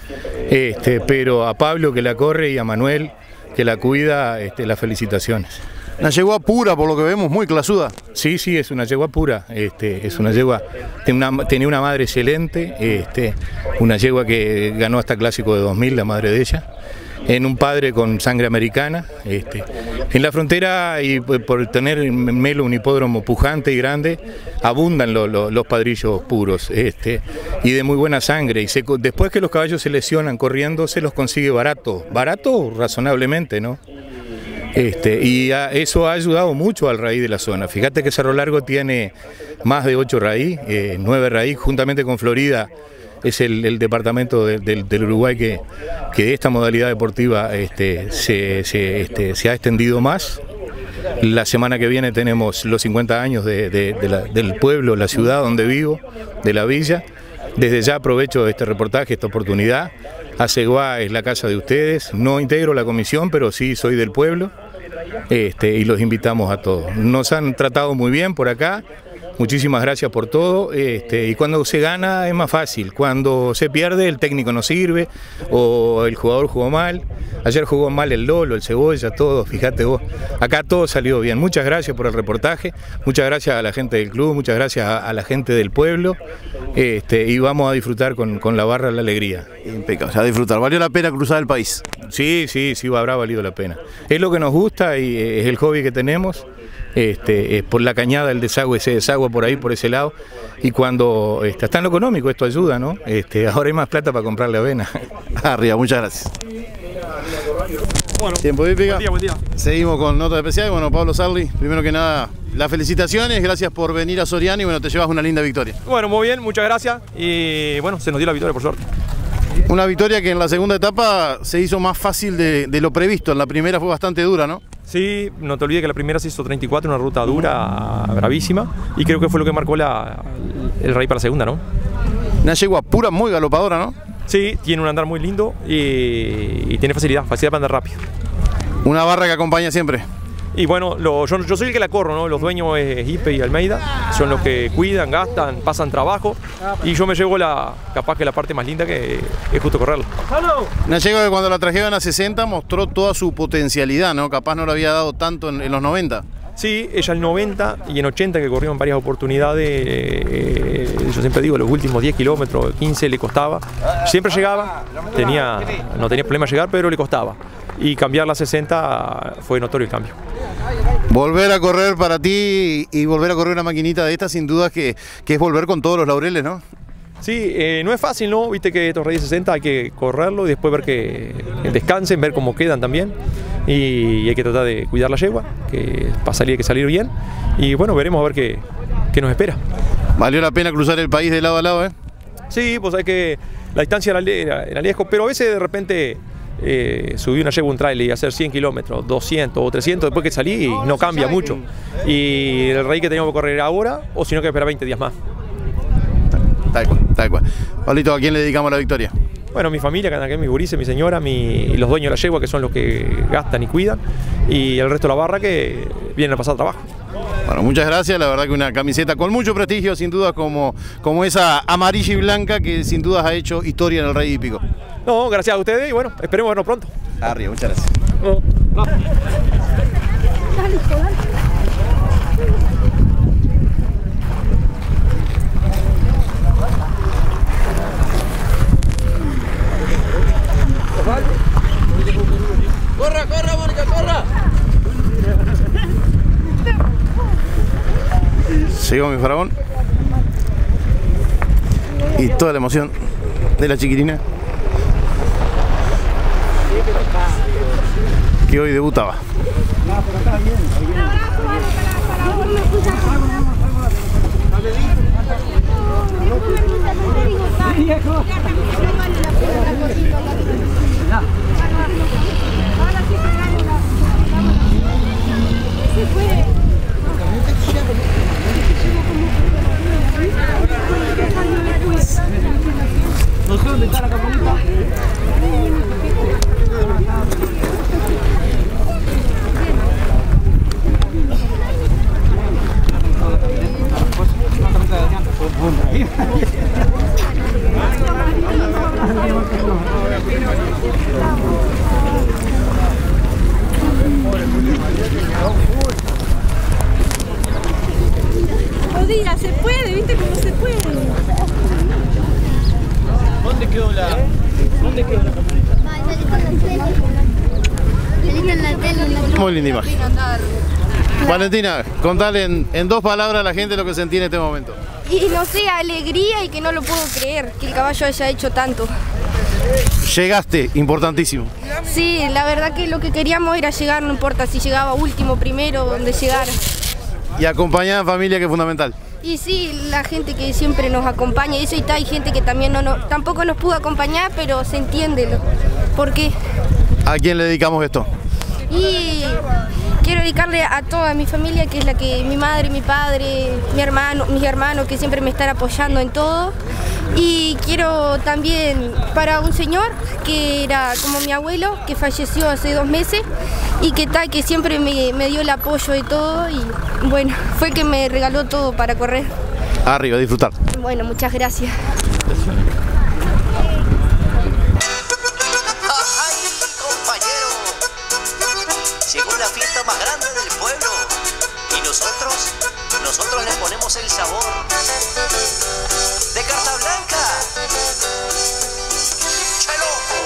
este, pero a Pablo que la corre y a Manuel que la cuida, este, las felicitaciones. Una yegua pura, por lo que vemos, muy clasuda. Sí, sí, es una yegua pura, este, es una yegua, tenía una, tenía una madre excelente, este, una yegua que ganó hasta Clásico de dos mil, la madre de ella, en un padre con sangre americana. Este, en la frontera, y por tener en Melo un hipódromo pujante y grande, abundan lo, lo, los padrillos puros, este, y de muy buena sangre, y se, después que los caballos se lesionan corriendo, se los consigue barato, barato razonablemente, ¿no? Este, y a, eso ha ayudado mucho al raíz de la zona. Fíjate que Cerro Largo tiene más de ocho raíz, eh, nueve raíz, juntamente con Florida es el, el departamento de, de, del Uruguay que, que esta modalidad deportiva este, se, se, este, se ha extendido más. La semana que viene tenemos los cincuenta años de, de, de la, del pueblo, la ciudad donde vivo, de la villa. Desde ya aprovecho este reportaje, esta oportunidad. Aceguá es la casa de ustedes, no integro la comisión, pero sí soy del pueblo, este, y los invitamos a todos. Nos han tratado muy bien por acá, muchísimas gracias por todo, este, y cuando se gana es más fácil, cuando se pierde el técnico no sirve, o el jugador jugó mal. Ayer jugó mal el Lolo, el Cebolla, todo, fíjate vos, acá todo salió bien. Muchas gracias por el reportaje, muchas gracias a la gente del club, muchas gracias a, a la gente del pueblo, este, y vamos a disfrutar con, con la barra la alegría. Impecable, a disfrutar. ¿Valió la pena cruzar el país? Sí, sí, sí, habrá valido la pena. Es lo que nos gusta y es el hobby que tenemos. Este, eh, por la cañada, el desagüe se desagua por ahí, por ese lado, y cuando este, está en lo económico, esto ayuda, ¿no? Este, ahora hay más plata para comprarle avena. Arriba, muchas gracias. Bueno, tiempo hípica. Buen día, buen día. Seguimos con notas especiales. Bueno, Pablo Sarli, primero que nada, las felicitaciones, gracias por venir a Soriano y bueno, te llevas una linda victoria. Bueno, muy bien, muchas gracias y bueno, se nos dio la victoria por suerte. Una victoria que en la segunda etapa se hizo más fácil de, de lo previsto, en la primera fue bastante dura, ¿no? Sí, no te olvides que la primera se hizo treinta y cuatro, una ruta dura, bravísima, y creo que fue lo que marcó la, el rey para la segunda, ¿no? Una yegua pura, muy galopadora, ¿no? Sí, tiene un andar muy lindo y, y tiene facilidad, facilidad para andar rápido. Una barra que acompaña siempre. Y bueno, lo, yo, yo soy el que la corro, ¿no? Los dueños es Ipe y Almeida, son los que cuidan, gastan, pasan trabajo, y yo me llevo la, capaz que la parte más linda que es justo correrla. Una yegua que cuando la trajeron a sesenta mostró toda su potencialidad, ¿no? Capaz no lo había dado tanto en, en los noventa. Sí, ella en noventa y en ochenta que corrió en varias oportunidades, eh, yo siempre digo, los últimos diez kilómetros, quince le costaba, siempre llegaba, tenía, no tenía problema llegar, pero le costaba. Y cambiar la sesenta fue notorio el cambio. Volver a correr para ti y volver a correr una maquinita de esta, sin duda que, que es volver con todos los laureles, ¿no? Sí, eh, no es fácil, ¿no? Viste que estos reyes sesenta hay que correrlo y después ver que descansen, ver cómo quedan también. Y hay que tratar de cuidar la yegua, que para salir hay que salir bien. Y bueno, veremos a ver qué, qué nos espera. Valió la pena cruzar el país de lado a lado, ¿eh? Sí, pues hay que la distancia era, era lejos, pero a veces de repente eh, subí una yegua un trailer y hacer cien kilómetros, doscientos o trescientos, después que salí no cambia mucho. Y el rey que teníamos que correr ahora, o si no que esperar veinte días más. Tal cual, tal cual. Pablito, ¿a quién le dedicamos la victoria? Bueno, mi familia, que aquí mis gurises, mi señora, mi, y los dueños de la yegua, que son los que gastan y cuidan, y el resto de la barra que vienen a pasar trabajo. Bueno, muchas gracias, la verdad que una camiseta con mucho prestigio, sin duda, como, como esa amarilla y blanca que sin dudas ha hecho historia en el Rey Hípico. No, gracias a ustedes y bueno, esperemos vernos pronto. Arriba, muchas gracias. No, no. ¡Corra, corra, Mónica, corra! Llegó mi faraón y toda la emoción de la chiquilina. que hoy debutaba. No sé dónde está la camioneta. Jodida, se puede, ¿viste cómo se puede? ¿Dónde quedó la, ¿dónde quedó la camioneta? Muy linda imagen. Valentina, contale en, en dos palabras a la gente lo que sentí en este momento. Y no sé, alegría y que no lo puedo creer, que el caballo haya hecho tanto. Llegaste, importantísimo. Sí, la verdad que lo que queríamos era llegar, no importa si llegaba último, primero, donde llegara. Y acompañada en familia, que es fundamental. Y sí, la gente que siempre nos acompaña, y eso y tal, hay gente que también no, no, tampoco nos pudo acompañar, pero se entiende lo, por qué. ¿A quién le dedicamos esto? Y quiero dedicarle a toda mi familia, que es la que mi madre, mi padre, mi hermano, mis hermanos, que siempre me están apoyando en todo. Y quiero también para un señor que era como mi abuelo, que falleció hace dos meses y que tal, que siempre me, me dio el apoyo de todo y bueno, fue el que me regaló todo para correr. Arriba, a disfrutar. Bueno, muchas gracias. Llegó la fiesta más grande del pueblo y nosotros, nosotros le ponemos el sabor de carta blanca. ¡Che loco!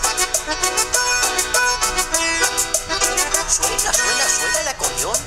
Suena, suena, suena el acordeón.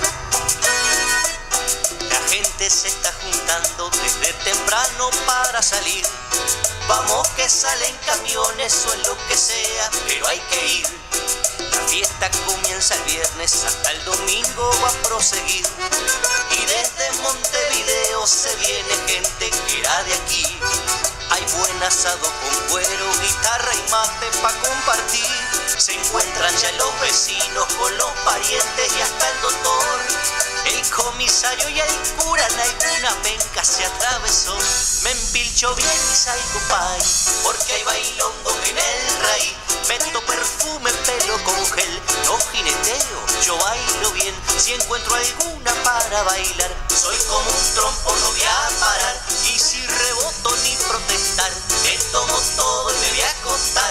La gente se está juntando desde temprano para salir. Vamos que salen camiones o en lo que sea, pero hay que ir. La fiesta comienza el viernes, hasta el domingo va a proseguir. Y desde Montevideo se viene gente que era de aquí. Hay buen asado con cuero, guitarra y mate pa' compartir. Se encuentran ya los vecinos con los parientes y hasta el doctor. El comisario y el cura en alguna penca se atravesó. Me empilcho bien y salgo pay, porque hay bailongo en el raíz. Meto perfume, pelo con gel, no jineteo, yo bailo bien. Si encuentro alguna para bailar, soy como un trompo, no voy a parar. Y si reboto ni protestar, me tomo todo y me voy a acostar.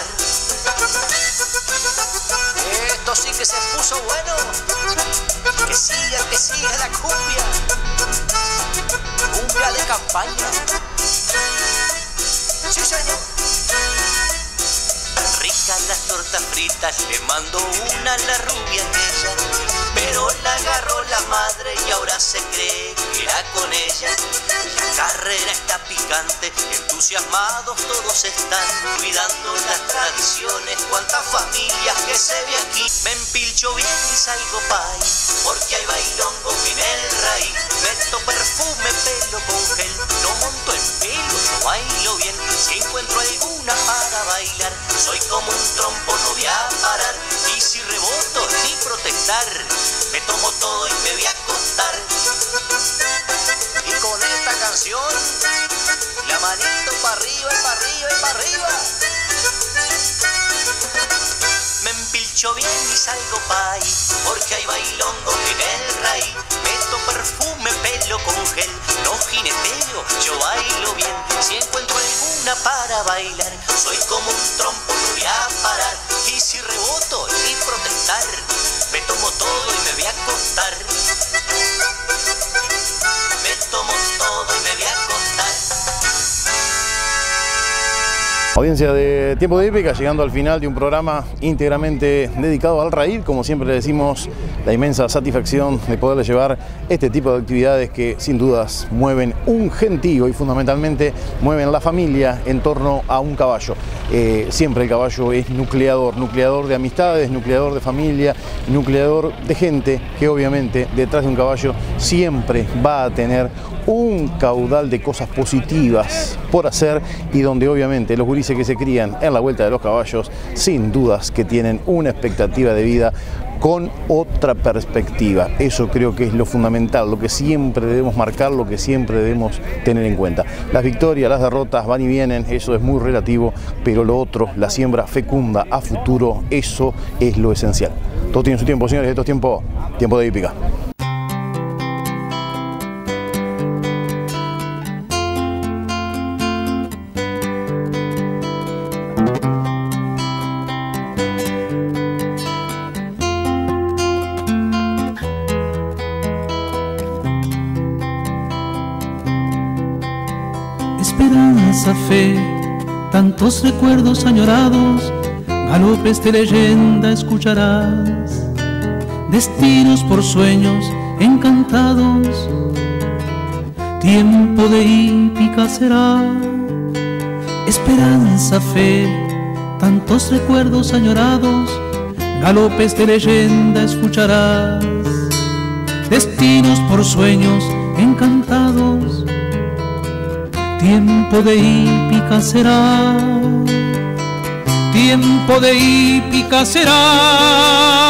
Esto sí que se puso bueno. Que siga, que siga la cumbia. Cumbia de campaña. Sí, señor. Ricas las tortas fritas, le mando una a la rubia aquella, pero la agarró la madre y ahora se cree que era con ella. La carrera está picante, entusiasmados todos están, cuidando las tradiciones, cuántas familias que se ve aquí. Me empilcho bien y salgo pay, porque hay bailongo en el raíz. Meto perfume, pelo con gel, no monto en pelo, yo bailo bien. Si encuentro alguna para bailar, soy como un trompo, no voy a parar. Y si reboto ni protestar, me tomo todo y me voy a acostar. Y con esta canción, la manito para arriba y para arriba y para arriba. Me empilcho bien y salgo pay, porque hay bailongo en el raíz. Meto perfume, pelo con gel, no jineteo, yo bailo bien. Si encuentro alguna para bailar, soy como un trompo, no voy a parar. Y si reboto ni protestar, me tomo todo y me voy a acostar. Me tomo todo y me voy a acostar. Audiencia de Tiempo de Hípica, llegando al final de un programa íntegramente dedicado al raíz, como siempre le decimos, la inmensa satisfacción de poderle llevar este tipo de actividades que sin dudas mueven un gentío y fundamentalmente mueven la familia en torno a un caballo. Eh, siempre el caballo es nucleador, nucleador de amistades, nucleador de familia, nucleador de gente que obviamente detrás de un caballo siempre va a tener un caudal de cosas positivas por hacer y donde obviamente los gurises que se crían en la vuelta de los caballos sin dudas que tienen una expectativa de vida con otra perspectiva. Eso creo que es lo fundamental, lo que siempre debemos marcar, lo que siempre debemos tener en cuenta. Las victorias, las derrotas van y vienen, eso es muy relativo, pero lo otro, la siembra fecunda a futuro, eso es lo esencial. Todo tiene su tiempo, señores, esto es tiempo, tiempo de hípica. Esperanza, fe, tantos recuerdos añorados, galopes de leyenda escucharás, destinos por sueños encantados, tiempo de hípica será. Esperanza, fe, tantos recuerdos añorados, galopes de leyenda escucharás, destinos por sueños encantados, tiempo de hípica será, tiempo de hípica será.